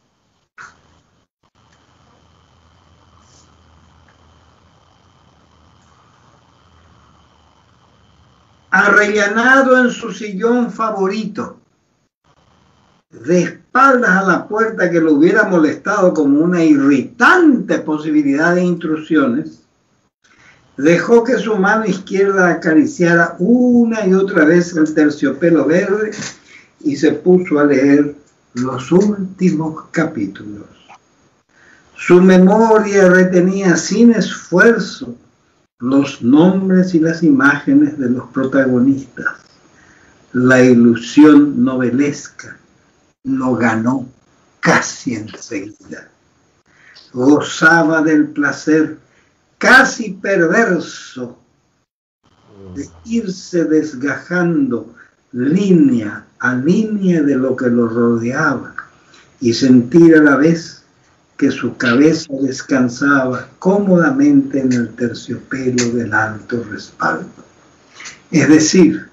arrellanado en su sillón favorito, de espaldas a la puerta que lo hubiera molestado como una irritante posibilidad de intrusiones, dejó que su mano izquierda acariciara una y otra vez el terciopelo verde y se puso a leer los últimos capítulos. Su memoria retenía sin esfuerzo los nombres y las imágenes de los protagonistas. La ilusión novelesca lo ganó casi enseguida. Gozaba del placer casi perverso de irse desgajando línea a línea de lo que lo rodeaba y sentir a la vez que su cabeza descansaba cómodamente en el terciopelo del alto respaldo. Es decir,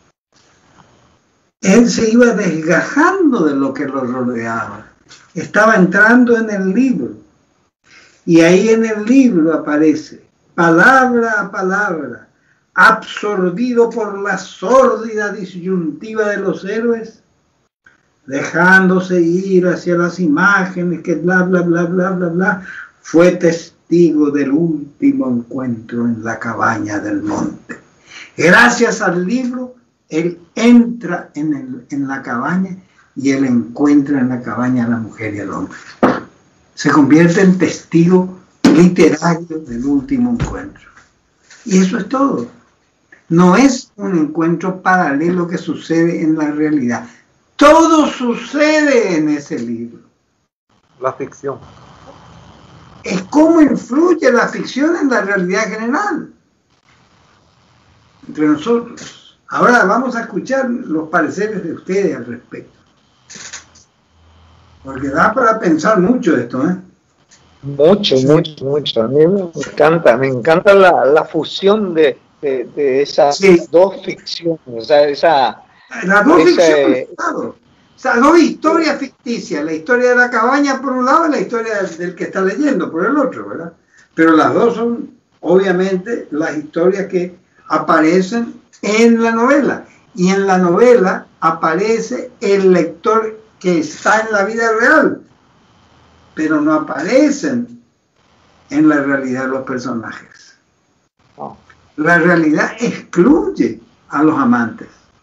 él se iba desgajando de lo que lo rodeaba. Estaba entrando en el libro. Y ahí en el libro aparece, palabra a palabra, absorbido por la sórdida disyuntiva de los héroes, dejándose ir hacia las imágenes que bla, bla, bla, bla, bla, bla, fue testigo del último encuentro en la cabaña del monte. Gracias al libro, él entra en, el, en la cabaña y él encuentra en la cabaña a la mujer y al hombre. Se convierte en testigo literario del último encuentro. Y eso es todo. No es un encuentro paralelo que sucede en la realidad. Todo sucede en ese libro. La ficción. Es cómo influye la ficción en la realidad general. Entre nosotros. Ahora vamos a escuchar los pareceres de ustedes al respecto. Porque da para pensar mucho esto, ¿eh? Mucho, sí. mucho, mucho. A mí me encanta, me encanta la, la fusión de, de, de esas sí. dos ficciones. O sea, esa... Las dos esa, ficciones, claro. O sea, dos historias ficticias. La historia de la cabaña por un lado y la historia del, del que está leyendo por el otro, ¿verdad? Pero las dos son, obviamente, las historias que aparecen en la novela. Y en la novela aparece el lector que está en la vida real, pero no aparecen en la realidad los personajes. La realidad excluye a los amantes.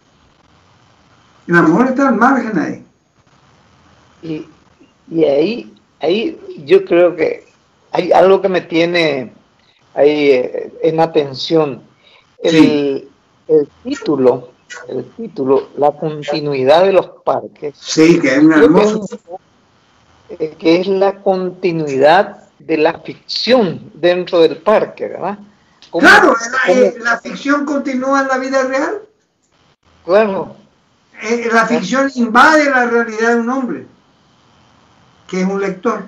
El amor está al margen ahí. Y, y ahí, ahí yo creo que hay algo que me tiene ahí eh, en atención. El, sí. el título, el título, la continuidad de los parques. Sí, que es un hermoso. Que, que es la continuidad de la ficción dentro del parque, ¿verdad? ¿Cómo, claro, la, la ficción continúa en la vida real. Claro. La ficción invade la realidad de un hombre, que es un lector,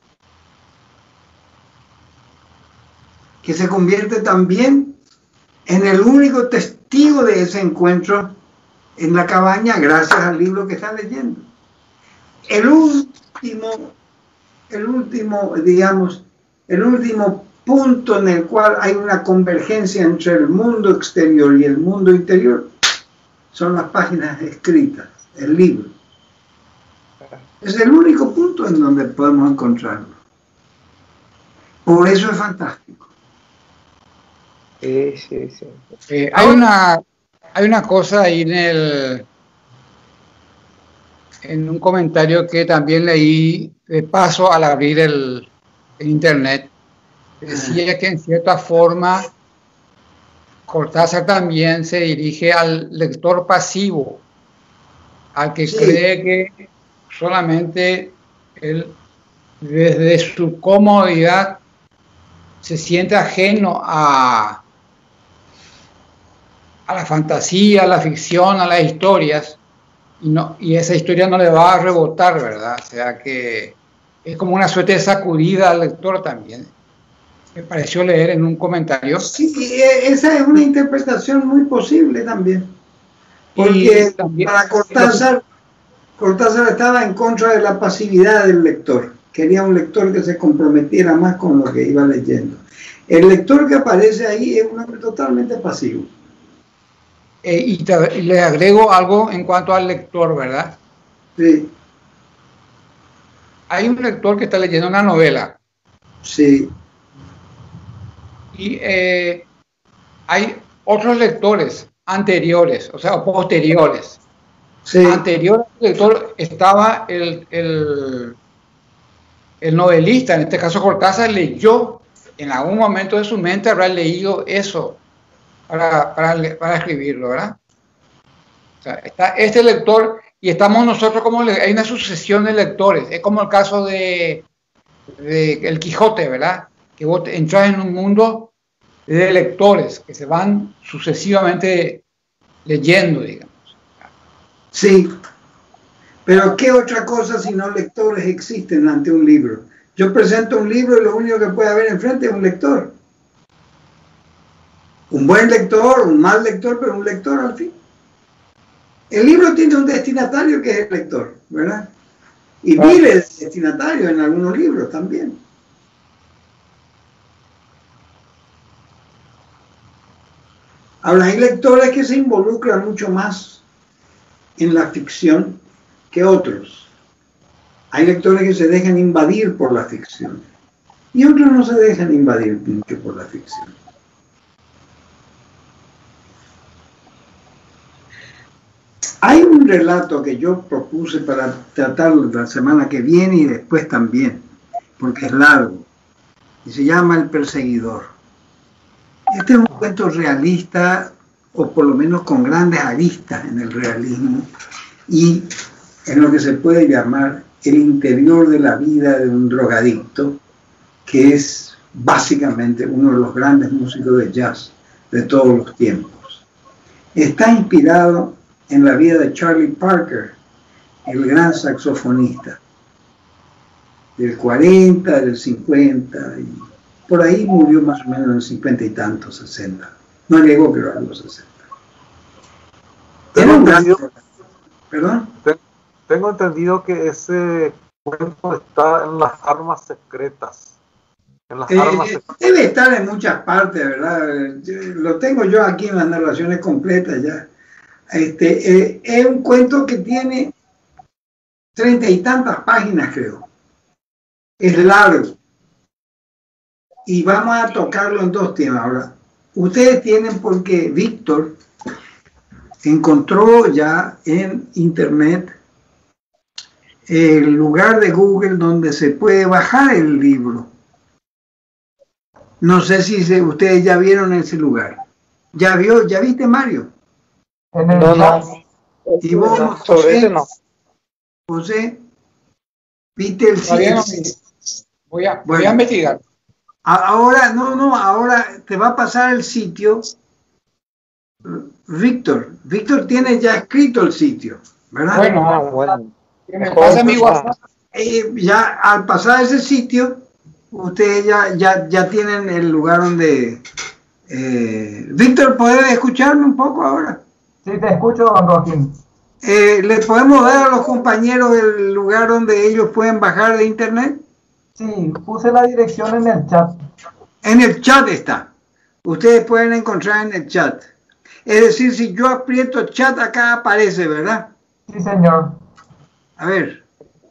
que se convierte también en el único testigo de ese encuentro en la cabaña gracias al libro que está leyendo. El último, el último, digamos, el último punto en el cual hay una convergencia entre el mundo exterior y el mundo interior son las páginas escritas, el libro. Es el único punto en donde podemos encontrarlo. Por eso es fantástico. Sí, sí, sí. Eh, hay, una, hay una cosa ahí en el en un comentario que también leí de paso al abrir el, el internet. Decía que en cierta forma Cortázar también se dirige al lector pasivo, al que sí. cree que solamente él, desde su comodidad, se siente ajeno a, a la fantasía, a la ficción, a las historias, y, no, y esa historia no le va a rebotar, ¿verdad? O sea que es como una suerte de sacudida al lector también. Me pareció leer en un comentario. Sí, esa es una interpretación muy posible también. Porque también, para Cortázar, Cortázar estaba en contra de la pasividad del lector. Quería un lector que se comprometiera más con lo que iba leyendo. El lector que aparece ahí es un hombre totalmente pasivo. Eh, y, te, y le agrego algo en cuanto al lector, ¿verdad? Sí. Hay un lector que está leyendo una novela. Sí. Y eh, hay otros lectores anteriores, o sea, posteriores. Sí. Anterior al lector estaba el, el, el novelista, en este caso Cortázar, leyó, en algún momento de su mente habrá leído eso para, para, para escribirlo, ¿verdad? O sea, está este lector y estamos nosotros como, hay una sucesión de lectores, es como el caso de, de El Quijote, ¿verdad? Que vos entras en un mundo de lectores que se van sucesivamente leyendo, digamos. Sí, pero ¿qué otra cosa si no lectores existen ante un libro? Yo presento un libro y lo único que puede haber enfrente es un lector. Un buen lector, un mal lector, pero un lector al fin. El libro tiene un destinatario que es el lector, ¿verdad? Y miles de destinatarios en algunos libros también. Ahora, hay lectores que se involucran mucho más en la ficción que otros. Hay lectores que se dejan invadir por la ficción y otros no se dejan invadir mucho por la ficción. Hay un relato que yo propuse para tratarlo la semana que viene y después también, porque es largo, y se llama El Perseguidor. Este es un cuento realista, o por lo menos con grandes aristas en el realismo, y en lo que se puede llamar el interior de la vida de un drogadicto, que es básicamente uno de los grandes músicos de jazz de todos los tiempos. Está inspirado en la vida de Charlie Parker, el gran saxofonista, del cuarenta, del cincuenta, y por ahí murió más o menos en el cincuenta y tantos, sesenta. No llegó, pero a los sesenta. Tengo entendido, ¿Perdón? Tengo entendido que ese cuento está en las armas secretas. En las eh, armas secretas. Debe estar en muchas partes, ¿verdad? Lo tengo yo aquí en las narraciones completas ya. Este, eh, es un cuento que tiene treinta y tantas páginas, creo. Es largo. Y vamos a tocarlo en dos temas ahora. Ustedes tienen, porque Víctor encontró ya en internet el lugar de Google donde se puede bajar el libro. No sé si se, ustedes ya vieron ese lugar. ¿Ya vio? ¿Ya viste, Mario? En el No, chat. no. ¿Y vos, No, José? sobre ese no. José, ¿viste el Todavía sitio? no, voy a, voy Bueno. a investigar. Ahora, no, no, ahora te va a pasar el sitio. Víctor, Víctor tiene ya escrito el sitio, ¿verdad? Bueno, Ah, bueno. que me pase mi WhatsApp. Eh, ya al pasar ese sitio, ustedes ya, ya, ya tienen el lugar donde... Eh, Víctor, ¿puedes escucharme un poco ahora? Sí, te escucho, don Joaquín. Eh, ¿Le podemos dar a los compañeros el lugar donde ellos pueden bajar de internet? Sí, puse la dirección en el chat. En el chat está. Ustedes pueden encontrar en el chat. Es decir, si yo aprieto chat acá aparece, ¿verdad? Sí, señor. A ver.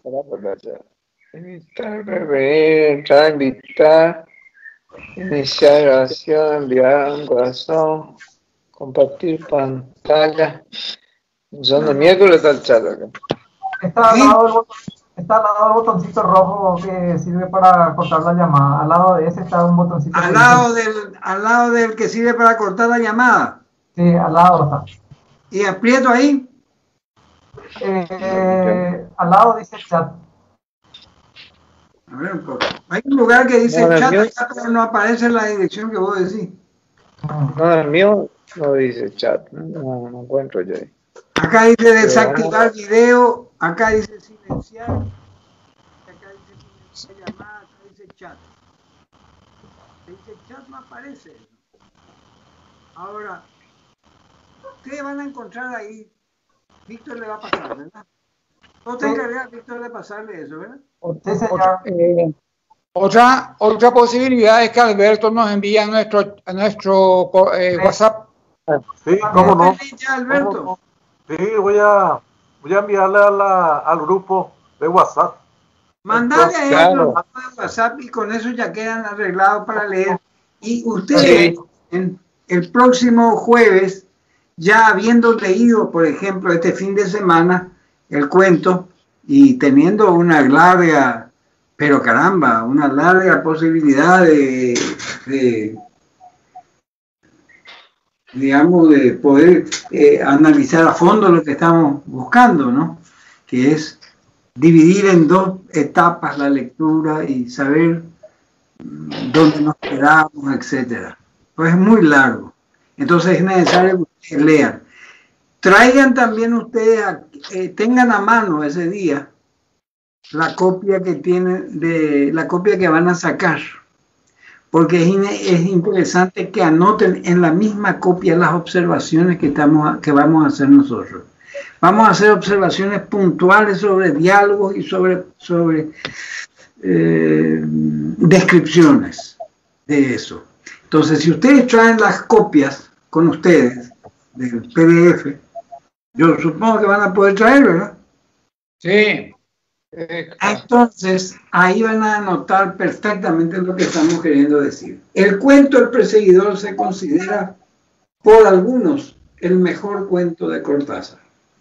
Entrar, invitar, iniciar grabación, enviar un corazón, compartir pantalla. Son de miércoles está el chat acá. Está al, lado del botón, está al lado del botoncito rojo que sirve para cortar la llamada. Al lado de ese está un botoncito. Al lado del, al lado del que sirve para cortar la llamada. Sí, al lado está. ¿Y aprieto ahí? Eh, al lado dice chat. A ver un poco. Hay un lugar que dice no, chat, mío, acá, pero no aparece la dirección que vos decís. No, el mío no dice chat. No, no encuentro yo ahí. Acá dice desactivar video, acá dice silenciar, acá dice silenciar llamada, acá dice chat. Dice chat no aparece. Ahora, ustedes van a encontrar ahí, Víctor le va a pasar, ¿verdad? ¿No te encargas, Víctor, de pasarle eso, verdad? Sí, señor. Eh, otra, otra posibilidad es que Alberto nos envíe a nuestro, a nuestro eh, WhatsApp. Sí, cómo no. Ya, Alberto. ¿Cómo no? Sí, voy a, voy a enviarle a la, al grupo de WhatsApp. Mandale a ellos claro. de WhatsApp y con eso ya quedan arreglados para leer. Y ustedes, Sí. en el próximo jueves, ya habiendo leído, por ejemplo, este fin de semana, el cuento y teniendo una larga, pero caramba, una larga posibilidad de, de digamos, de poder eh, analizar a fondo lo que estamos buscando, ¿no? Que es dividir en dos etapas la lectura y saber dónde nos quedamos, etcétera. Pues es muy largo. Entonces es necesario que ustedes lean. Traigan también ustedes, a, eh, tengan a mano ese día la copia que tienen, de la copia que van a sacar. Porque es, es interesante que anoten en la misma copia las observaciones que, estamos a, que vamos a hacer nosotros. Vamos a hacer observaciones puntuales sobre diálogos y sobre, sobre eh, descripciones de eso. Entonces, si ustedes traen las copias con ustedes del P D F, yo supongo que van a poder traer, ¿verdad? Sí. Entonces, ahí van a anotar perfectamente lo que estamos queriendo decir. El cuento El perseguidor se considera por algunos el mejor cuento de Cortázar.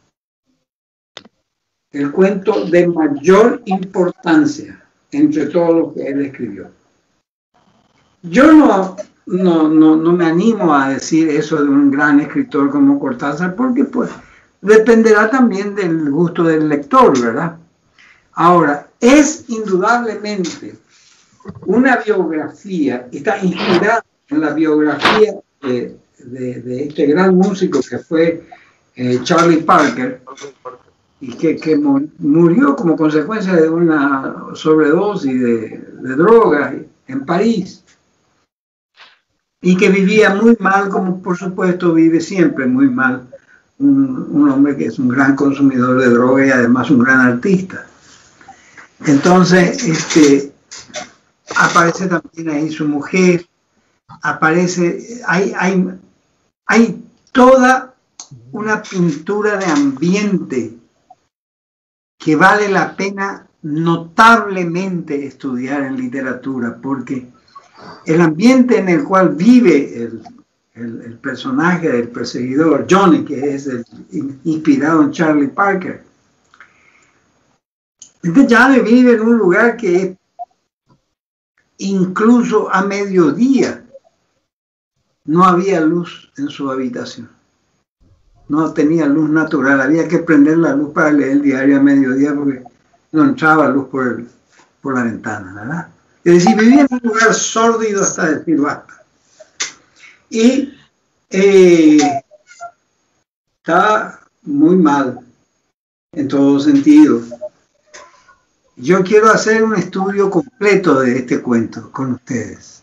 El cuento de mayor importancia entre todos los que él escribió. Yo no, no, no, no me animo a decir eso de un gran escritor como Cortázar, porque pues dependerá también del gusto del lector, ¿verdad? Ahora, es indudablemente una biografía, está inspirada en la biografía de, de, de este gran músico que fue eh, Charlie Parker, y que, que murió como consecuencia de una sobredosis de, de drogas en París, y que vivía muy mal, como por supuesto vive siempre muy mal un, un hombre que es un gran consumidor de droga y además un gran artista. Entonces, este, aparece también ahí su mujer, aparece, hay, hay, hay toda una pintura de ambiente que vale la pena notablemente estudiar en literatura, porque el ambiente en el cual vive el, el, el personaje del perseguidor, Johnny, que es el, inspirado en Charlie Parker, este Johnny vive en un lugar que es incluso a mediodía no había luz en su habitación. No tenía luz natural, había que prender la luz para leer el diario a mediodía porque no entraba luz por, el, por la ventana, ¿verdad? Es decir, vivía en un lugar sórdido hasta decir basta. Y eh, estaba muy mal en todo sentido. Yo quiero hacer un estudio completo de este cuento con ustedes.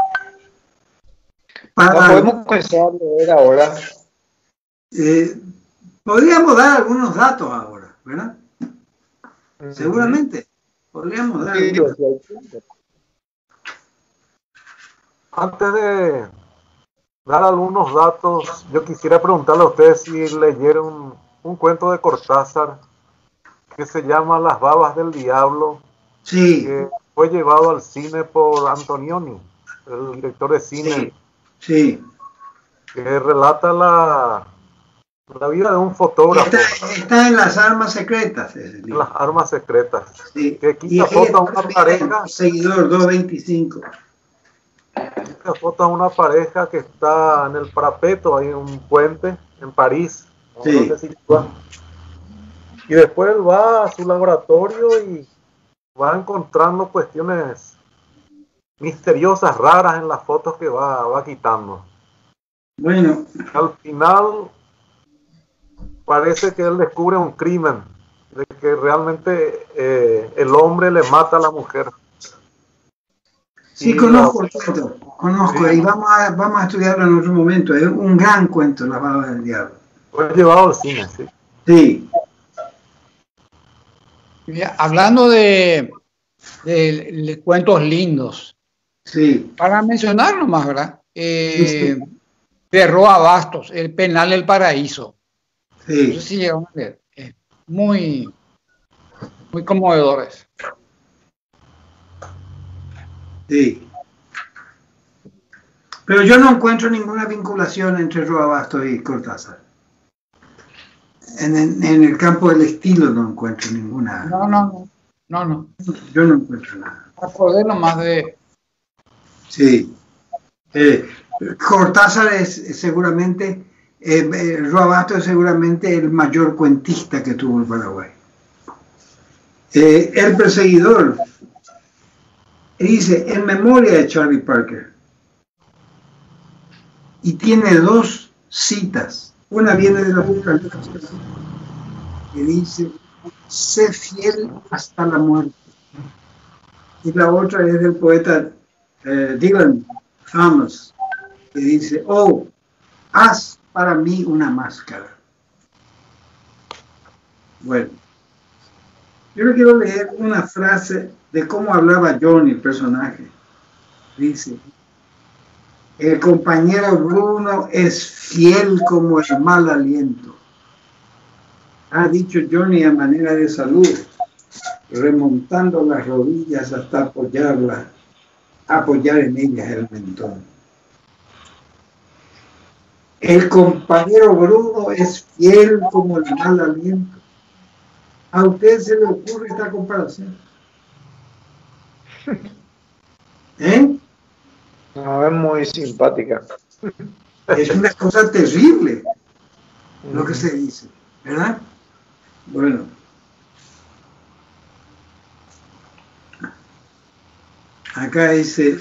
Para, ¿No podemos comenzar a leer ahora? Eh, podríamos dar algunos datos ahora, ¿verdad? Uh-huh. Seguramente podríamos dar. Sí, antes de, dar algunos datos, yo quisiera preguntarle a ustedes si leyeron un cuento de Cortázar que se llama Las babas del diablo, Sí, que fue llevado al cine por Antonioni, el director de cine, sí, sí. que relata la, la vida de un fotógrafo, Está, está en Las armas secretas ese libro. las armas secretas, Sí. que Y quita ahí foto a una está pareja, el seguidor doscientos veinticinco. quita foto a una pareja que está en el parapeto, ahí en un puente, en París, Sí. donde se sitúa. Y después él va a su laboratorio y va encontrando cuestiones misteriosas, raras en las fotos que va, va quitando. Bueno, Al final parece que él descubre un crimen, de que realmente eh, el hombre le mata a la mujer. sí, Y conozco la- el cuento, conozco, Sí. y vamos a, vamos a estudiarlo en otro momento. Es un gran cuento, Las babas del diablo. Fue llevado al cine, sí. Sí, Mira, hablando de, de- de cuentos lindos, sí, para mencionar nomás, ¿verdad? Eh, Sí. de Roa Bastos, El penal del paraíso. No sé sí, si llegaron a leer. Es muy, muy conmovedores. sí. Pero yo no encuentro ninguna vinculación entre Roa Bastos y Cortázar. En, en- en el campo del estilo no encuentro ninguna. No, no, no. No, no. Yo no encuentro nada. Acordé nomás de. Sí. Eh, Cortázar es es seguramente, eh, eh, Roa Bastos es seguramente el mayor cuentista que tuvo el Paraguay. Eh, el perseguidor dice en memoria de Charlie Parker y tiene dos citas. Una viene de la Apocalipsis que dice sé fiel hasta la muerte, y la otra es del poeta eh, Dylan Thomas, que dice oh, haz para mí una máscara. Bueno, yo le quiero leer una frase de cómo hablaba Johnny, el personaje. Dice, el compañero Bruno es fiel como el mal aliento. Ha dicho Johnny a manera de salud, remontando las rodillas hasta apoyarla, apoyar en ellas el mentón. El compañero Bruno es fiel como el mal aliento. ¿A usted se le ocurre esta comparación? ¿Eh? No, es muy simpática. Es una cosa terrible lo que se dice, ¿verdad? Bueno. Acá dice,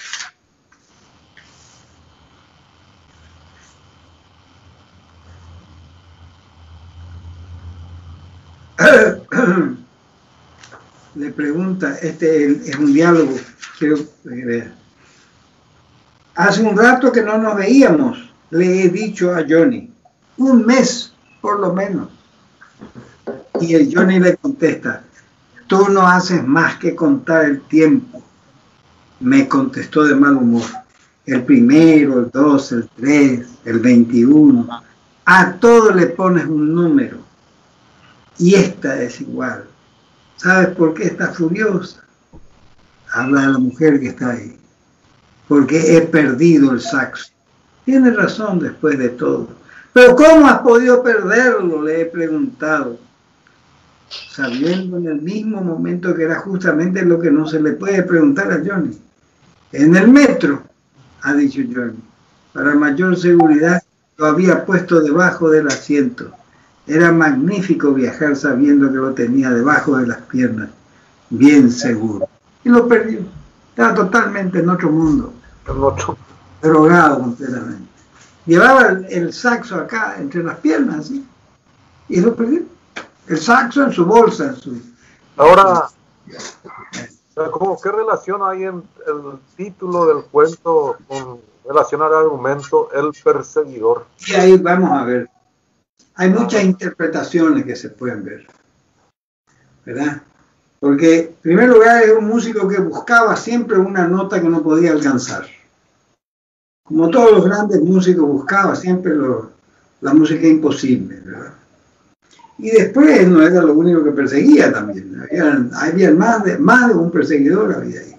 le pregunta, este es, es un diálogo, quiero que vea. Hace un rato que no nos veíamos, le he dicho a Johnny, un mes por lo menos. Y el Johnny le contesta, tú no haces más que contar el tiempo. Me contestó de mal humor. El primero, el dos, el tres, el veintiuno. A todo le pones un número. Y esta es igual. ¿Sabes por qué está furiosa? Habla de la mujer que está ahí. Porque he perdido el saxo. Tiene razón después de todo. Pero ¿cómo has podido perderlo? Le he preguntado. Sabiendo en el mismo momento que era justamente lo que no se le puede preguntar a Johnny. En el metro, ha dicho Johnny. Para mayor seguridad lo había puesto debajo del asiento. Era magnífico viajar sabiendo que lo tenía debajo de las piernas. Bien seguro. Y lo perdió. Estaba totalmente en otro mundo. En otro. Drogado completamente. Llevaba el, el saxo acá entre las piernas, ¿sí? Y lo perdió. El saxo en su bolsa. En su... Ahora, ¿cómo, ¿qué relación hay en el título del cuento con relación al argumento El perseguidor? Y ahí vamos a ver. Hay muchas interpretaciones que se pueden ver, ¿verdad? Porque, en primer lugar, es un músico que buscaba siempre una nota que no podía alcanzar. como todos los grandes músicos, buscaba siempre lo, la música imposible, ¿verdad? Y después no era lo único que perseguía también. Había, había más, de, más de un perseguidor había ahí.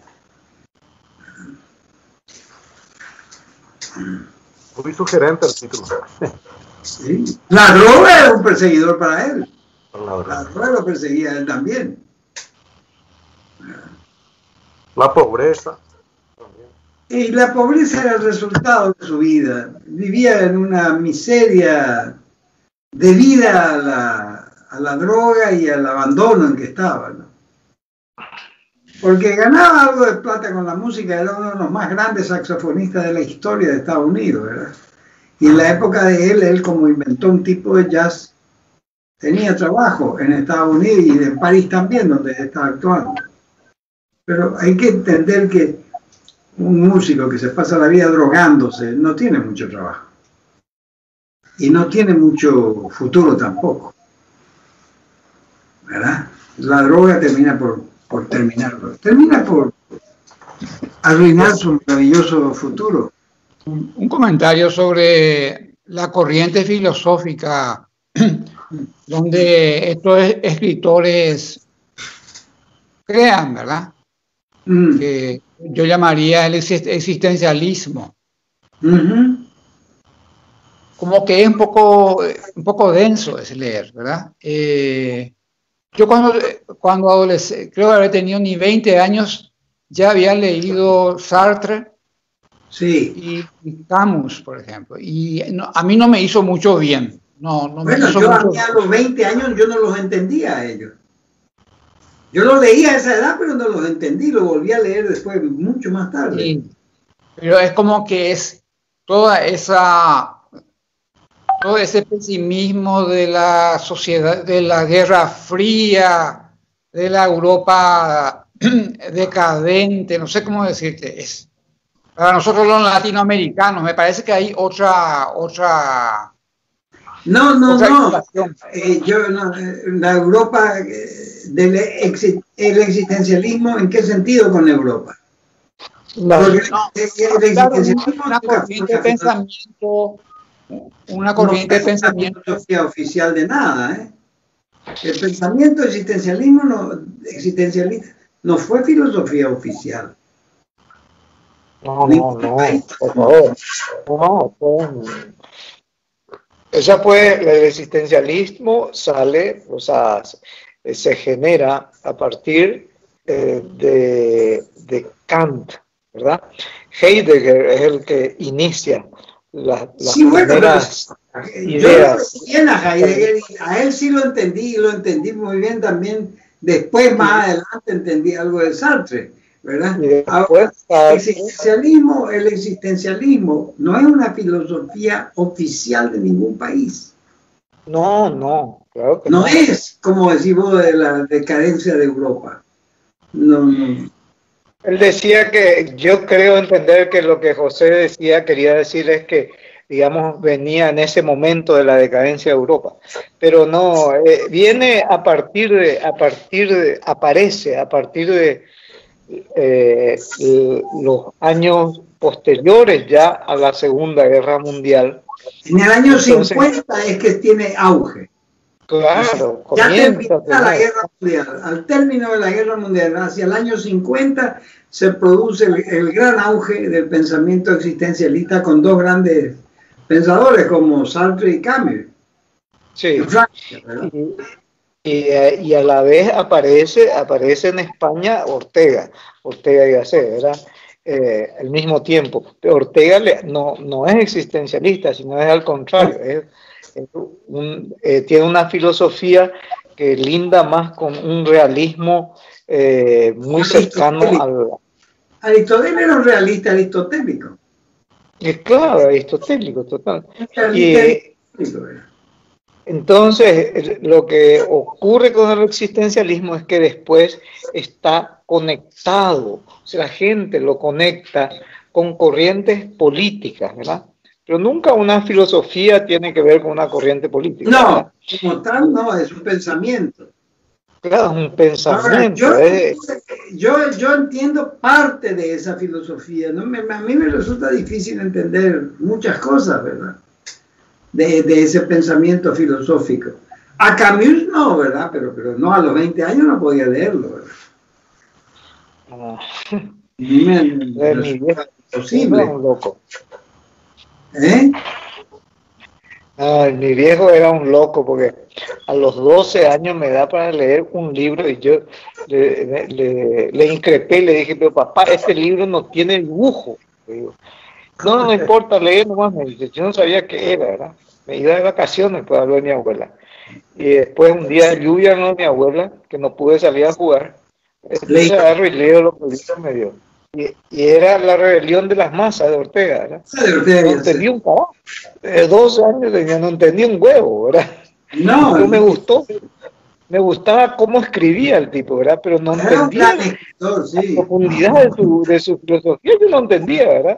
Muy sugerente el título. ¿Sí? La droga era un perseguidor para él. La, la droga lo perseguía a él también. La pobreza. Y la pobreza era el resultado de su vida. Vivía en una miseria debida a la, a la droga y al abandono en que estaba, ¿no? Porque ganaba algo de plata con la música, era uno de los más grandes saxofonistas de la historia de Estados Unidos, ¿verdad? Y en la época de él, él como inventó un tipo de jazz, tenía trabajo en Estados Unidos y en París también, donde está actuando. Pero hay que entender que un músico que se pasa la vida drogándose no tiene mucho trabajo. Y no tiene mucho futuro tampoco. ¿Verdad? La droga termina por, por terminarlo. Termina por arruinar su maravilloso futuro. Un, un comentario sobre la corriente filosófica donde estos escritores crean, ¿verdad? Mm. Que yo llamaría el existencialismo. Uh-huh. Como que es un poco, un poco denso ese leer, ¿verdad? Eh, yo cuando, cuando adolescente, creo haber tenido ni veinte años, ya había leído Sartre sí. y, y Camus, por ejemplo, y no, a mí no me hizo mucho bien. No, no bueno, me hizo yo mucho a mí a los veinte años yo no los entendía a ellos. Yo lo leía a esa edad, pero no los entendí, lo volví a leer después, mucho más tarde. Sí, pero es como que es toda esa, todo ese pesimismo de la sociedad, de la Guerra Fría, de la Europa decadente, no sé cómo decirte, es para nosotros los latinoamericanos, me parece que hay otra, otra. No, no, no. Eh, yo, no. La Europa, eh, del ex, el existencialismo, ¿en qué sentido con Europa? No, Porque no, el, el existencialismo una corriente de pensamiento, una corriente no de pensamiento. No es filosofía oficial de nada, ¿eh? El pensamiento existencialismo no, existencialista no fue filosofía oficial. No, no, no, por favor. No, pues. Esa fue, el existencialismo sale, o sea, se genera a partir eh, de, de Kant, ¿verdad? Heidegger es el que inicia la, las sí, bueno, primeras pero, ideas. Yo bien a Heidegger, a él sí lo entendí, y lo entendí muy bien también. Después, más adelante, entendí algo de Sartre, ¿verdad? Ahora, el existencialismo, el existencialismo no es una filosofía oficial de ningún país. No, no, claro que no. No es, como decimos, de la decadencia de Europa. No, no. Él decía que, yo creo entender que lo que José decía, quería decir es que, digamos, venía en ese momento de la decadencia de Europa. Pero no, eh, viene a partir de, a partir de, aparece a partir de Eh, los años posteriores ya a la Segunda Guerra Mundial. En el año Entonces, cincuenta es que tiene auge. Claro, ya termina la Guerra Mundial. Al término de la Guerra Mundial, hacia el año cincuenta, se produce el, el gran auge del pensamiento existencialista con dos grandes pensadores como Sartre y Camus. Sí. En Francia, ¿verdad? Y, Y, y a la vez aparece, aparece en España Ortega, Ortega y Gasset, ¿verdad? Eh, al mismo tiempo. Ortega le, no, no es existencialista, sino es al contrario, es, es un, eh, tiene una filosofía que linda más con un realismo eh, muy cercano al... Aristóteles era un realista aristotélico. Es claro, aristotélico, total. Y, entonces, lo que ocurre con el existencialismo es que después está conectado, o sea, la gente lo conecta con corrientes políticas, ¿verdad? Pero nunca una filosofía tiene que ver con una corriente política. No, ¿verdad? Como tal, no, es un pensamiento. Claro, un pensamiento. Ahora, yo, eh. yo, yo entiendo parte de esa filosofía, ¿no? Me, a mí me resulta difícil entender muchas cosas, ¿verdad? De, de ese pensamiento filosófico. A Camus no, ¿verdad? Pero, pero no, a los veinte años no podía leerlo, ¿verdad? Ah. Me, Eh, mi viejo posible. era un loco. ¿Eh? Ay, mi viejo era un loco porque a los doce años me da para leer un libro y yo le, le, le increpé y le dije, pero papá, este libro no tiene dibujo. Le digo, no, no importa, leer nomás. Me dice, yo no sabía qué era, ¿verdad? Me iba de vacaciones, pues habló de mi abuela. Y después un día de lluvia, ¿no? Mi abuela, que no pude salir a jugar, entonces agarro y leo lo que Lisa me dio. Y, y era La rebelión de las masas de Ortega, ¿verdad? Sí, de Ortega, no entendí un carajo. De doce años tenía, no entendí un huevo, ¿verdad? No, pero me gustó. Me gustaba cómo escribía el tipo, ¿verdad? Pero no entendía escritor, sí. la profundidad de su, de su filosofía, yo no entendía, ¿verdad?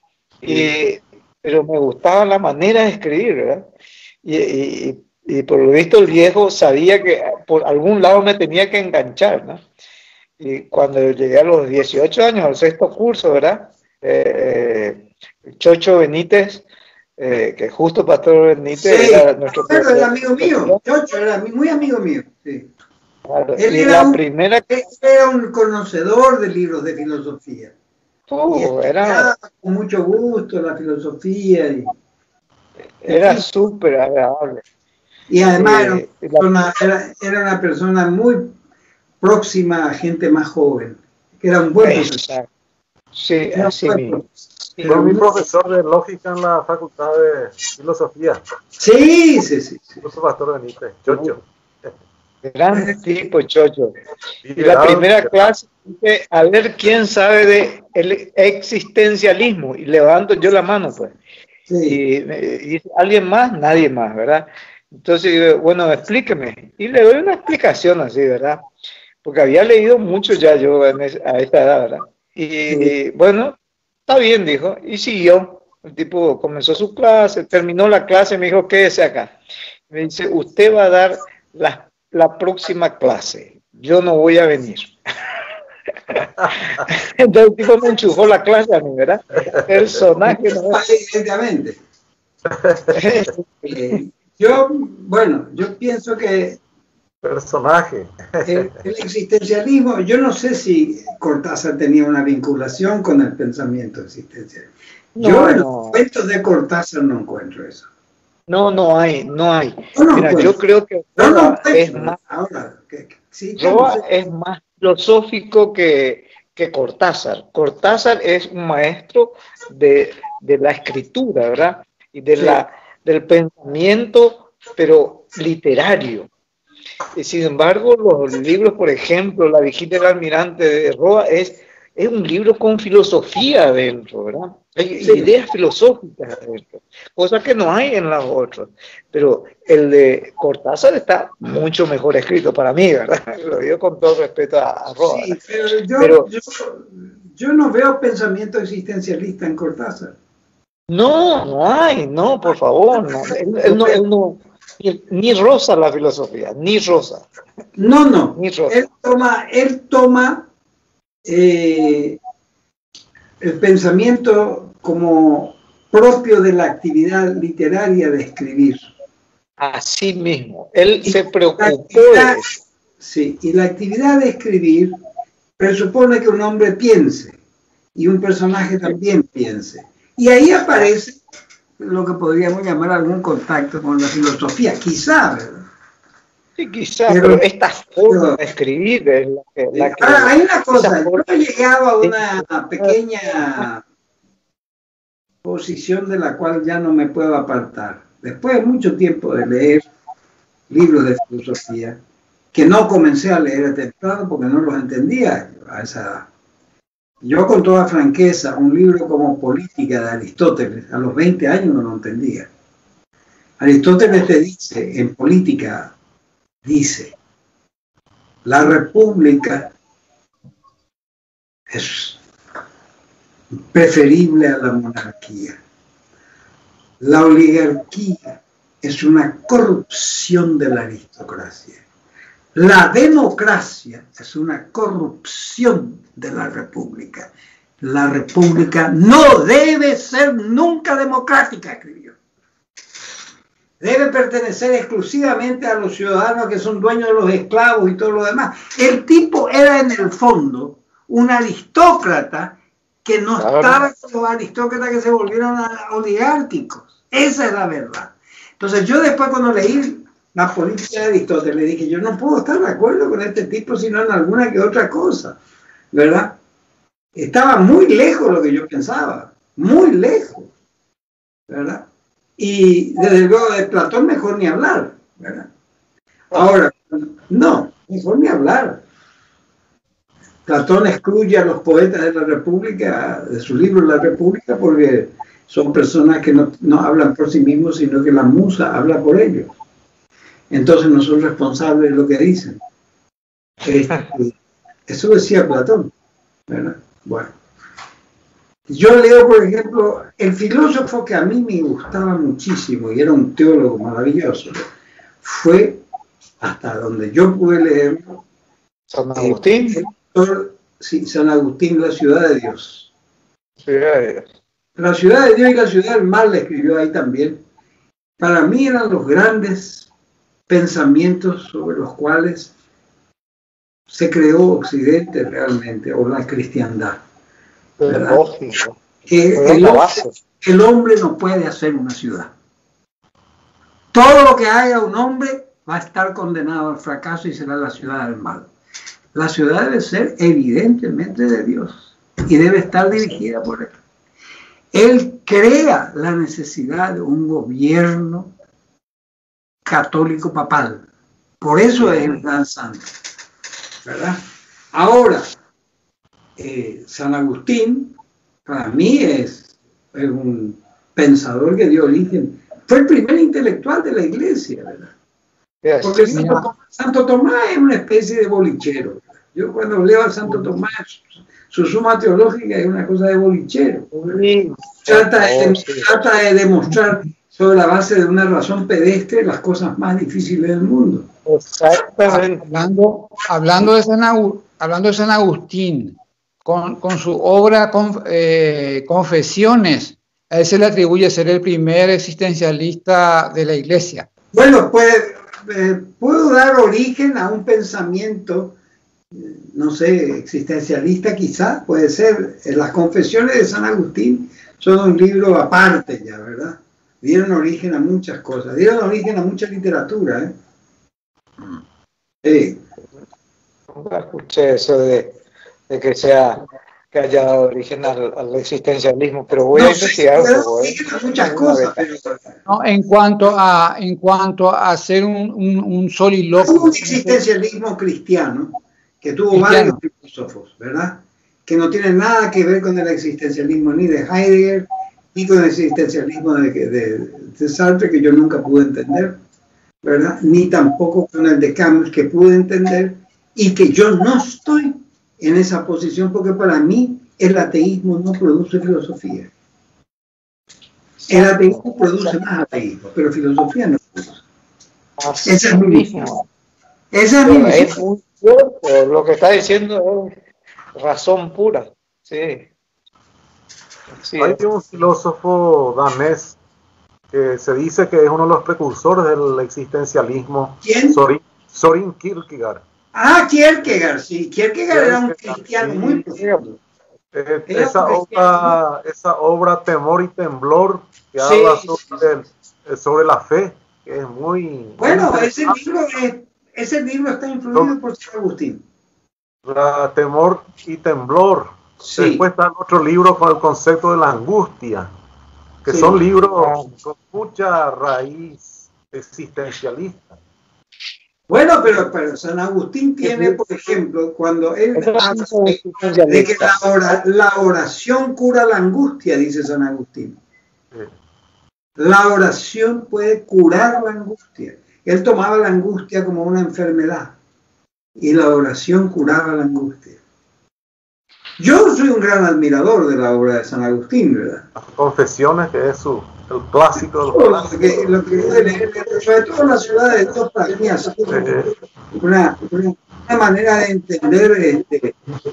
Y, pero me gustaba la manera de escribir, ¿verdad? Y, y, y por lo visto el viejo sabía que por algún lado me tenía que enganchar, ¿no? Y cuando llegué a los dieciocho años, al sexto curso, ¿verdad? Eh, Chocho Benítez, eh, que justo Pastor Benítez sí, era nuestro pero era amigo mío, Chocho era muy amigo mío, sí. Claro, Él y era la un, primera... él era un conocedor de libros de filosofía. Oh, y era... con mucho gusto la filosofía. Y, era súper agradable. Y además eh, era, una, era, era una persona muy próxima a gente más joven, que era un buen profesor. Sí, era así mismo. Fue mi profesor de lógica en la facultad de filosofía. Sí, sí, sí. sí. Incluso Pastor Benítez, Chocho. Gran tipo, Chocho. Y la primera clase, a ver quién sabe de el existencialismo. Y levanto yo la mano, pues. Sí. Y, y dice, ¿alguien más? Nadie más, ¿verdad? Entonces, bueno, explíqueme. Y le doy una explicación así, ¿verdad? Porque había leído mucho ya yo en es, a esta edad, ¿verdad? Y sí. Bueno, está bien, dijo. Y siguió. El tipo comenzó su clase, terminó la clase, me dijo, quédese acá. Me dice, usted va a dar la, la próxima clase. Yo no voy a venir. Entonces el tipo me enchufó la clase a mí, ¿verdad? Personaje. ¿No? Evidentemente. eh, yo, bueno, yo pienso que personaje. El, el existencialismo, yo no sé si Cortázar tenía una vinculación con el pensamiento existencial. No, yo en no. los cuentos de Cortázar no encuentro eso. No, no hay, no hay. Yo no Mira, encuentro. yo creo que no, no es más, ahora, que, sí, Roa es más filosófico que, que Cortázar. Cortázar es un maestro de, de la escritura, ¿verdad? Y de sí. la, del pensamiento, pero literario. Y sin embargo, los libros, por ejemplo, La Vigilia del Almirante de Roa es, es un libro con filosofía adentro, ¿verdad? Hay sí. ideas filosóficas adentro, cosas que no hay en los otros. Pero el de Cortázar está mucho mejor escrito para mí, ¿verdad? Lo digo con todo respeto a, a Roa. Sí, pero, yo, pero yo, yo no veo pensamiento existencialista en Cortázar. No, no hay, no, por favor, no. Él, él no, él no Ni, ni rosa la filosofía, ni rosa. No, no. Ni rosa. Él toma, él toma eh, el pensamiento como propio de la actividad literaria de escribir. Así mismo. Él y se preocupó de eso. Sí, y la actividad de escribir presupone que un hombre piense y un personaje también piense. Y ahí aparece lo que podríamos llamar algún contacto con la filosofía, quizá, ¿verdad? Sí, quizá, pero, pero esta forma de escribir es la que... La que ahora, hay una cosa, yo he llegado a una pequeña posición de la cual ya no me puedo apartar. Después de mucho tiempo de leer libros de filosofía, que no comencé a leer temprano porque no los entendía a esa edad. Yo, con toda franqueza, un libro como Política de Aristóteles, a los veinte años no lo entendía. Aristóteles te dice, en Política, dice, la república es preferible a la monarquía. La oligarquía es una corrupción de la aristocracia. La democracia es una corrupción de la república. La república no debe ser nunca democrática, escribió. Debe pertenecer exclusivamente a los ciudadanos que son dueños de los esclavos y todo lo demás. El tipo era en el fondo un aristócrata que no estaba con los aristócratas que se volvieron oligárquicos. Esa es la verdad. Entonces yo después cuando leí la política de Aristóteles le dije, yo no puedo estar de acuerdo con este tipo sino en alguna que otra cosa, ¿verdad? Estaba muy lejos de lo que yo pensaba, muy lejos, ¿verdad? Y desde luego de Platón mejor ni hablar, ¿verdad? Ahora, no, mejor ni hablar. Platón excluye a los poetas de la República, de su libro La República, porque son personas que no, no hablan por sí mismos, sino que la musa habla por ellos. Entonces no son responsables de lo que dicen. Este, eso decía Platón, ¿verdad? Bueno. Yo leo, por ejemplo, el filósofo que a mí me gustaba muchísimo y era un teólogo maravilloso, fue, hasta donde yo pude leerlo, San Agustín. El doctor, sí, San Agustín, La Ciudad de Dios. Ciudad de Dios. La Ciudad de Dios y La Ciudad del Mal la escribió ahí también. Para mí eran los grandes pensamientos sobre los cuales se creó Occidente realmente, o la cristiandad. Que el, el hombre no puede hacer una ciudad. Todo lo que haga un hombre va a estar condenado al fracaso y será la ciudad del mal. La ciudad debe ser evidentemente de Dios y debe estar dirigida por él. Él crea la necesidad de un gobierno católico papal. Por eso es el gran santo, ¿verdad? Ahora, Eh, San Agustín, para mí es, es un pensador que dio origen, fue el primer intelectual de la iglesia, ¿verdad? Porque Santo, Santo Tomás es una especie de bolichero. Yo cuando leo a Santo Tomás, su suma teológica es una cosa de bolichero. Trata de, trata de demostrar sobre la base de una razón pedestre las cosas más difíciles del mundo. Exactamente. Hablando, hablando, de, San Agustín, hablando de San Agustín, Con, con su obra con, eh, Confesiones, a él se le atribuye ser el primer existencialista de la iglesia. Bueno, pues eh, puedo dar origen a un pensamiento, eh, no sé, existencialista quizás, puede ser. Las Confesiones de San Agustín son un libro aparte ya, ¿verdad? Dieron origen a muchas cosas, dieron origen a mucha literatura, ¿eh? Sí. Nunca escuché eso de... de que sea que haya dado origen al, al existencialismo, pero voy no, a investigar sí, un poco, ¿eh? muchas cosas, pero... no, en cuanto a en cuanto a ser un, un, un soliloquio. Hubo un existencialismo cristiano que tuvo cristiano. varios filósofos, ¿verdad? Que no tiene nada que ver con el existencialismo ni de Heidegger ni con el existencialismo de, de, de Sartre, que yo nunca pude entender, ¿verdad? Ni tampoco con el de Camus, que pude entender y que yo no estoy en esa posición, porque para mí el ateísmo no produce filosofía. El ateísmo produce más ateísmo, pero filosofía no produce. Esa es mi visión. Esa es mi visión. Es muy cierto, lo que está diciendo es razón pura. Sí. Sí. Hay un filósofo danés que se dice que es uno de los precursores del existencialismo. ¿Quién? Sorin, Sorin Kierkegaard. Ah, Kierkegaard, sí. Kierkegaard era un cristiano sí, muy profundo. Eh, esa, obra, esa obra Temor y Temblor, que sí, habla sobre, sí. sobre la fe, que es muy... Bueno, muy ese, libro es, ese libro está influido no, por San Agustín. La Temor y Temblor. Sí. Después está el otro libro con el concepto de la angustia, que sí. son libros con mucha raíz existencialista. Bueno, pero, pero San Agustín tiene, por ejemplo, cuando él habla de que la, ora, la oración cura la angustia, dice San Agustín. La oración puede curar la angustia. Él tomaba la angustia como una enfermedad y la oración curaba la angustia. Yo soy un gran admirador de la obra de San Agustín, ¿verdad? Confesiones, que es su... el clásico de los clásicos. Lo que, lo que leer, sobre todo en la ciudad de Dios, para mí ha sido una, una, una manera de entender este,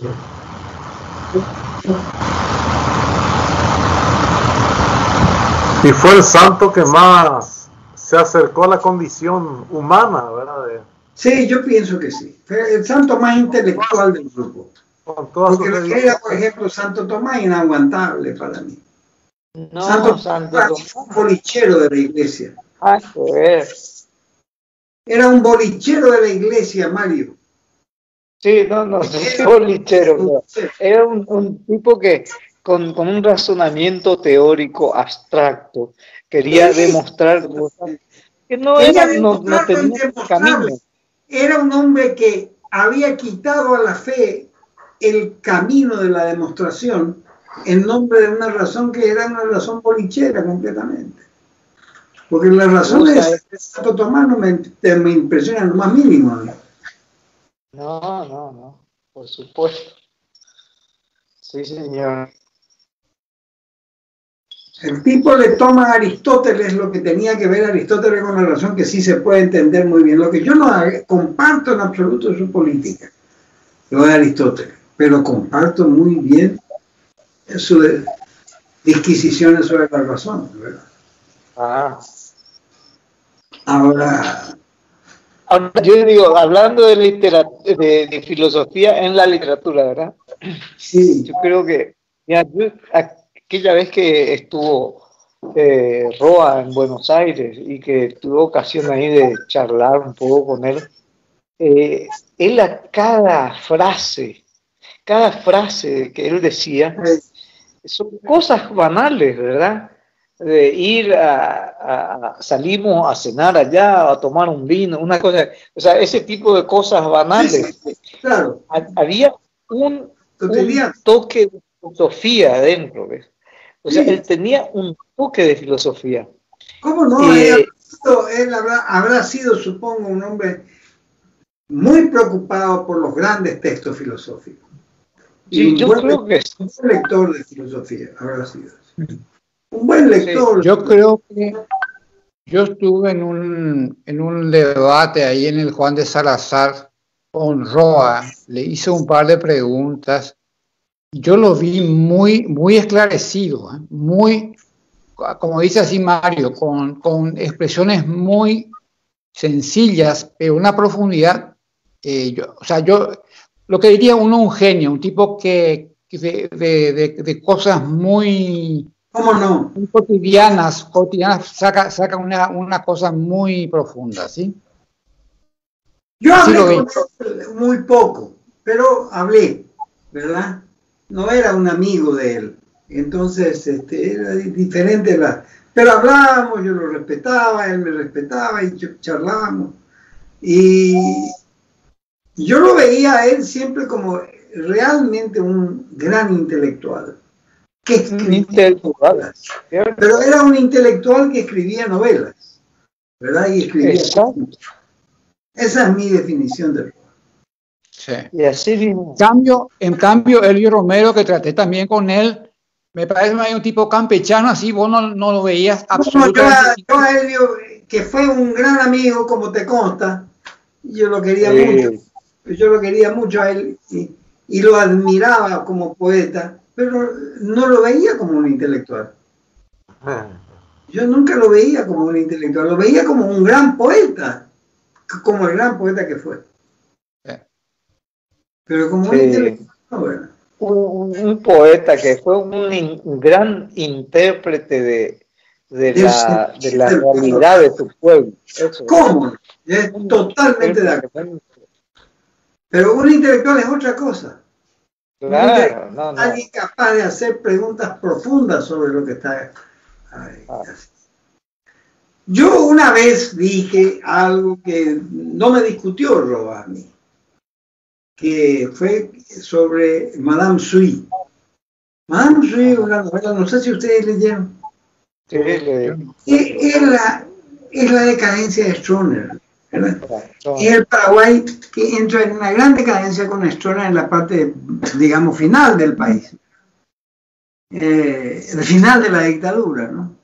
y fue el santo que más se acercó a la condición humana, ¿verdad? De, sí, yo pienso que sí. Fue el santo más intelectual del grupo. Con todas Porque lo que era, por ejemplo, Santo Tomás, inaguantable para mí. No, Santo, Santo Tomás Tomás. era un bolichero de la iglesia. Ah, pues. Era un bolichero de la iglesia, Mario. Sí, no, no, sí, bolichero. No. Era un, un tipo que con, con un razonamiento teórico abstracto quería Sí. demostrar cosas que no Quería eran, no, no demostrar lo tenían indemostrable. camino. Era un hombre que había quitado a la fe el camino de la demostración en nombre de una razón que era una razón bolichera completamente. Porque las razones de Santo Tomás no me, me impresionan lo más mínimo, ¿no? No, no, no, por supuesto. Sí, señor. El tipo le toma a Aristóteles lo que tenía que ver Aristóteles con la razón que sí se puede entender muy bien. Lo que yo no comparto en absoluto es su política, lo de Aristóteles, pero comparto muy bien sus disquisiciones sobre la razón, ¿verdad? Ah. Ahora, Ahora, yo digo, hablando de, de, de filosofía en la literatura, ¿verdad? sí. Yo creo que, ya, yo, aquella vez que estuvo eh, Roa en Buenos Aires y que tuve ocasión ahí de charlar un poco con él, eh, él a cada frase, cada frase que él decía, son cosas banales, ¿verdad? De ir a, a, a, salimos a cenar allá, a tomar un vino, una cosa, o sea, ese tipo de cosas banales. Sí, sí, claro. Había un, un toque de filosofía adentro, ¿ves? O sea, sí. Él tenía un toque de filosofía. ¿Cómo no? Eh, él, él habrá, habrá sido, supongo, un hombre muy preocupado por los grandes textos filosóficos. Sí, yo creo que un buen lector de filosofía habrá sido. Un buen lector. Sí, yo creo que yo estuve en un, en un debate ahí en el Juan de Salazar con Roa, le hice un par de preguntas, yo lo vi muy, muy esclarecido, ¿eh? Muy, como dice así Mario, con, con expresiones muy sencillas, pero una profundidad, eh, yo, o sea, yo, lo que diría uno un genio, un tipo que, que de, de, de, de cosas muy... ¿Cómo no? Muy cotidianas, cotidianas, saca, saca una, una cosa muy profunda, ¿sí? Yo hablé con él muy poco, pero hablé, ¿verdad? No era un amigo de él, entonces este, era diferente la... Pero hablábamos, yo lo respetaba, él me respetaba y charlábamos. Y yo lo veía a él siempre como realmente un gran intelectual. Que escribía novelas. Pero era un intelectual que escribía novelas, ¿verdad? Y escribía. Esa es mi definición de Roa. Sí. Y así mismo. En cambio, en cambio, Elio Romero, que traté también con él, me parece un tipo campechano, así vos no, no lo veías absolutamente. No, yo, a, yo a Elio, que fue un gran amigo, como te consta, yo lo quería sí. mucho. Yo lo quería mucho a él y, y lo admiraba como poeta, pero no lo veía como un intelectual. Yo nunca lo veía como un intelectual, lo veía como un gran poeta, como el gran poeta que fue. Pero como sí. un intelectual, bueno. un, un, un poeta que fue un, in, un gran intérprete de, de, la, de la realidad de su pueblo. Eso, ¿cómo? Es totalmente de acuerdo. Pero un intelectual es otra cosa. Claro, no, no. Alguien capaz de hacer preguntas profundas sobre lo que está ahí. Ah. Yo una vez dije algo que no me discutió Roa a mí, que fue sobre Madame Sui. Madame Sui es una novela, no sé si ustedes leyeron. Sí, leyeron. Es la, es la decadencia de Stroessner. Es el Paraguay que entra en una gran decadencia con Stroessner en la parte, digamos, final del país. Eh, el final de la dictadura, ¿no?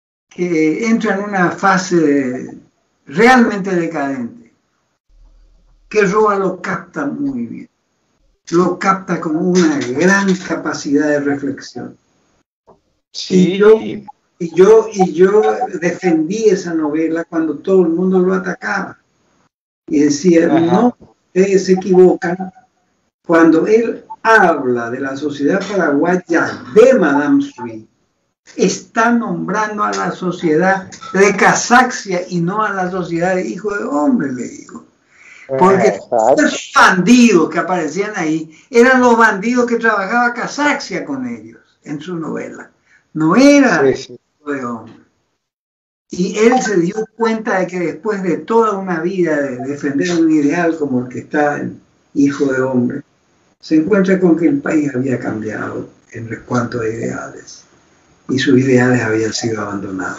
Que entra en una fase realmente decadente. que Roa lo capta muy bien. Lo capta con una gran capacidad de reflexión. Sí. Y yo, y yo, y yo defendí esa novela cuando todo el mundo lo atacaba. Y decía, Ajá. no, ustedes se equivocan. Cuando él habla de la sociedad paraguaya de Madame Sui, está nombrando a la sociedad de Casaxia y no a la sociedad de Hijo de Hombre, le digo. Porque los bandidos que aparecían ahí eran los bandidos que trabajaba Casaxia con ellos en su novela. No era Sí, sí. Hijo de Hombre. Y él se dio cuenta de que después de toda una vida de defender un ideal como el que está en Hijo de Hombre, se encuentra con que el país había cambiado en cuanto a ideales y sus ideales habían sido abandonados.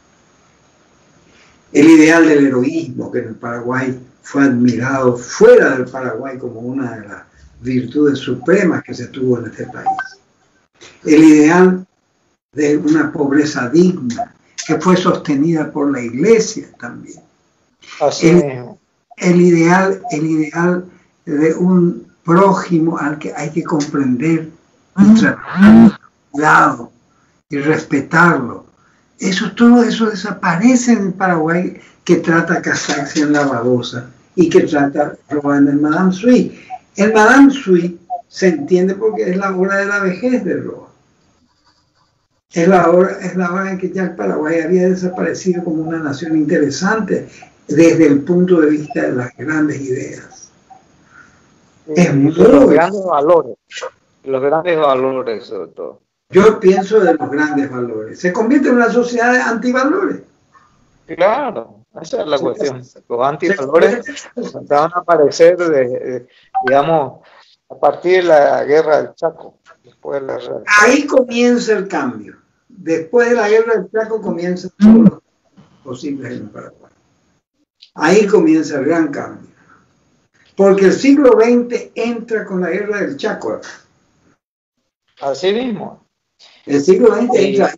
El ideal del heroísmo, que en el Paraguay fue admirado fuera del Paraguay como una de las virtudes supremas que se tuvo en este país. El ideal de una pobreza digna, que fue sostenida por la Iglesia también. Así el, mismo. el ideal, el ideal de un prójimo al que hay que comprender y tratarlo con cuidado y respetarlo. Eso, todo eso desaparece en el Paraguay que trata Casaxia en La Babosa y que trata Roa en el Madame Sui. El Madame Sui se entiende porque es la hora de la vejez de Roa. Es la hora, es la hora en que ya el Paraguay había desaparecido como una nación interesante desde el punto de vista de las grandes ideas. Sí, es muy... los grandes valores, los grandes valores sobre todo. Yo pienso de los grandes valores. Se convierte en una sociedad de antivalores. Claro, esa es la cuestión. Los antivalores empezaron a aparecer, de, de, digamos, a partir de la guerra del Chaco. Después de la guerra del Chaco. Ahí comienza el cambio. Después de la guerra del Chaco comienzan todos los posibles en Paraguay. Ahí comienza el gran cambio. Porque el siglo veinte entra con la guerra del Chaco. Así mismo. El siglo veinte entra.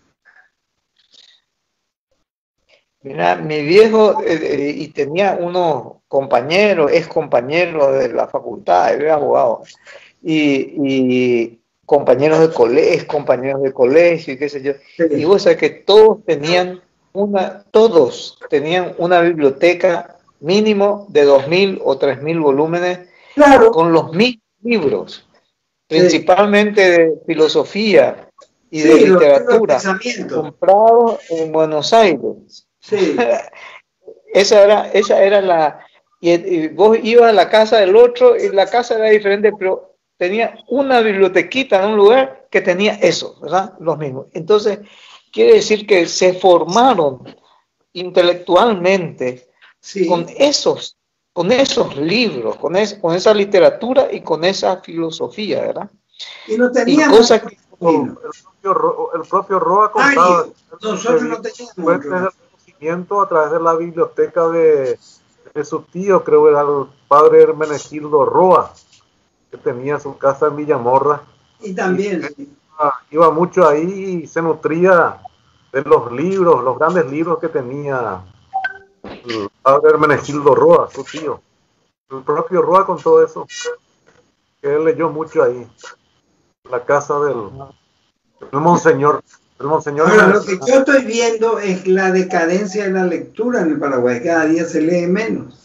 Mira, mi viejo, eh, y tenía unos compañeros, ex compañeros de la facultad, él era abogado, y, y compañeros de colegio, compañeros de colegio, y qué sé yo. Sí. Y vos sabés que todos tenían una, todos tenían una biblioteca mínimo de dos mil o tres mil volúmenes, claro, con los mismos libros, sí, principalmente de filosofía y sí, de literatura, comprados en Buenos Aires. Sí. esa era, esa era la, y, y vos ibas a la casa del otro y la casa era diferente, pero tenía una bibliotequita en un lugar que tenía eso, ¿verdad? Los mismos. Entonces, quiere decir que se formaron intelectualmente, sí, con esos, con esos libros, con, es, con esa literatura y con esa filosofía, ¿verdad? Y no tenían cosas que el propio, el propio Roa contaba. Ay, nosotros no teníamos a través de la biblioteca de, de su tío, creo que era el padre Hermenegildo Roa, que tenía su casa en Villamorra. Y también y iba, iba mucho ahí y se nutría de los libros, los grandes libros que tenía el padre Hermenegildo Roa, su tío. El propio Roa con todo eso, que él leyó mucho ahí, la casa del, del Monseñor. El Monseñor. Ahora, lo que yo estoy viendo es la decadencia de la lectura en el Paraguay. Cada día se lee menos.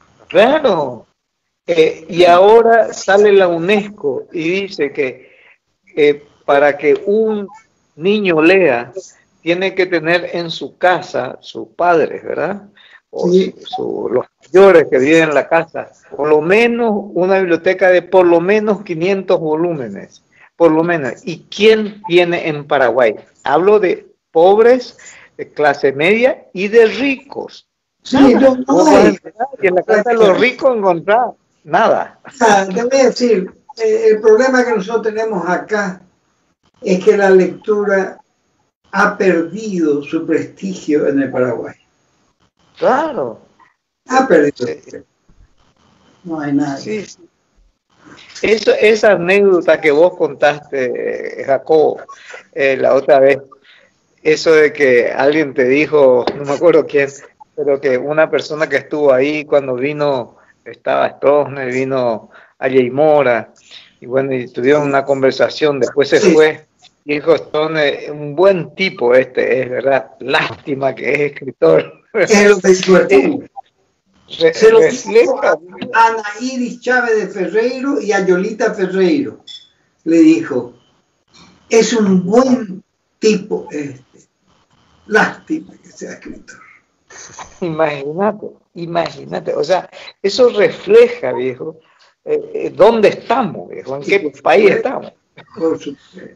Claro. Eh, y ahora sale la UNESCO y dice que eh, para que un niño lea, tiene que tener en su casa sus padres, ¿verdad? O sí, su, su, los mayores que viven en la casa, por lo menos una biblioteca de por lo menos quinientos volúmenes. Por lo menos. ¿Y quién tiene en Paraguay? Hablo de pobres, de clase media y de ricos. Sí, yo no hay. Y en la casa de los ricos encontrar nada. Ah, te voy a decir, eh, el problema que nosotros tenemos acá es que la lectura ha perdido su prestigio en el Paraguay. Claro. Ha perdido. Sí. No hay nada. Sí, sí. Eso, esa anécdota que vos contaste, Jacobo, eh, la otra vez, eso de que alguien te dijo, no me acuerdo quién, pero que una persona que estuvo ahí cuando vino estaba Stroessner, vino Ayey Mora, y bueno, y tuvieron una conversación, después se Sí. fue, y dijo Stroessner, un buen tipo este, es verdad, lástima que es escritor. Es lo que dijo Stroessner. Re- Se lo dijo refleja, a Ana Iris Chávez de Ferreiro y a Yolita Ferreiro. Le dijo, es un buen tipo este. Lástima que sea escritor. imagínate, imagínate, o sea, eso refleja, viejo, eh, eh, dónde estamos, viejo, en Sí, qué por país supuesto. estamos. Por supuesto.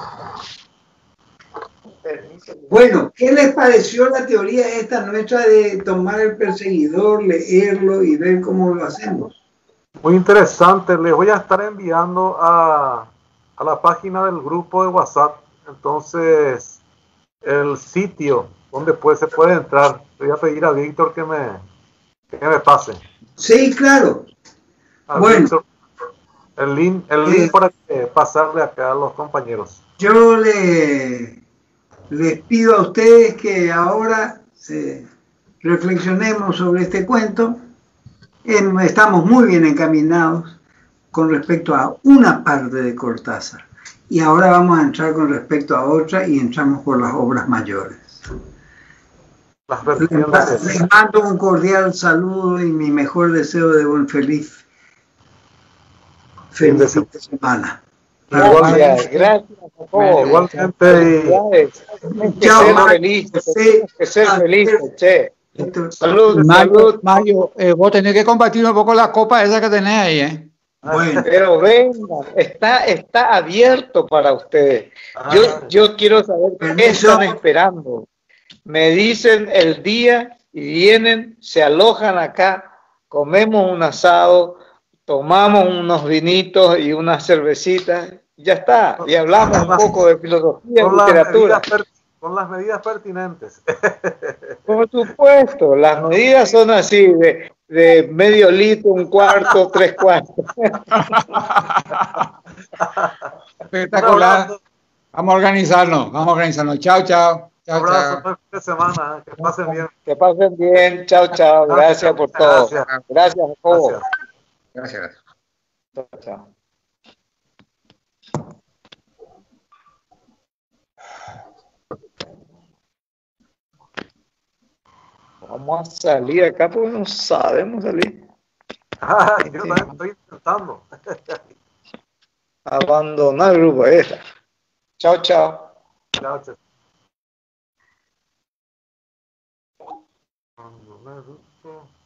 Bueno, ¿qué les pareció la teoría esta nuestra de tomar el perseguidor, leerlo y ver cómo lo hacemos? Muy interesante. Les voy a estar enviando a, a la página del grupo de WhatsApp. Entonces, el sitio donde puede, se puede entrar. Le voy a pedir a Víctor que me, que me pase. Sí, claro. A Bueno. Víctor, el link, el link Eh, para que pasarle acá a los compañeros. Yo le, les pido a ustedes que ahora se, reflexionemos sobre este cuento. En- estamos muy bien encaminados con respecto a una parte de Cortázar. Y ahora vamos a entrar con respecto a otra y entramos por las obras mayores. Las Les, vertientes. les mando un cordial saludo y mi mejor deseo de un feliz, Fin de feliz semana. Gracias, gracias a todos. Igualmente, Felicidades. Tienes que Chao, ser Mario. feliz, Sí. tienes que ser feliz, che. Salud, Mario, salud. Mario eh, vos tenés que compartir un poco la copa esa que tenés ahí, ¿eh? Bueno, Pero venga, está, está abierto para ustedes. Yo, yo quiero saber qué Permiso. están esperando. Me dicen el día y vienen, se alojan acá, comemos un asado, tomamos unos vinitos y unas cervecitas, ya está, y hablamos un poco de filosofía, con las, literatura. medidas per- con las medidas pertinentes. Por supuesto, las medidas son así, de, de medio litro, un cuarto, tres cuartos. Espectacular. Vamos a organizarnos, vamos a organizarnos. Chao, chao. Un Chao, abrazo, chao. buen fin de semana, que pasen bien. Que pasen bien, chao, chao, gracias por todo. Gracias. Gracias a todos. Gracias. Gracias. Chao, chao. Vamos a salir acá porque no sabemos salir. Ah, yo también estoy intentando. Abandonar el grupo. Ahí está. Chao, chao. Chao, chao. Abandonar el grupo.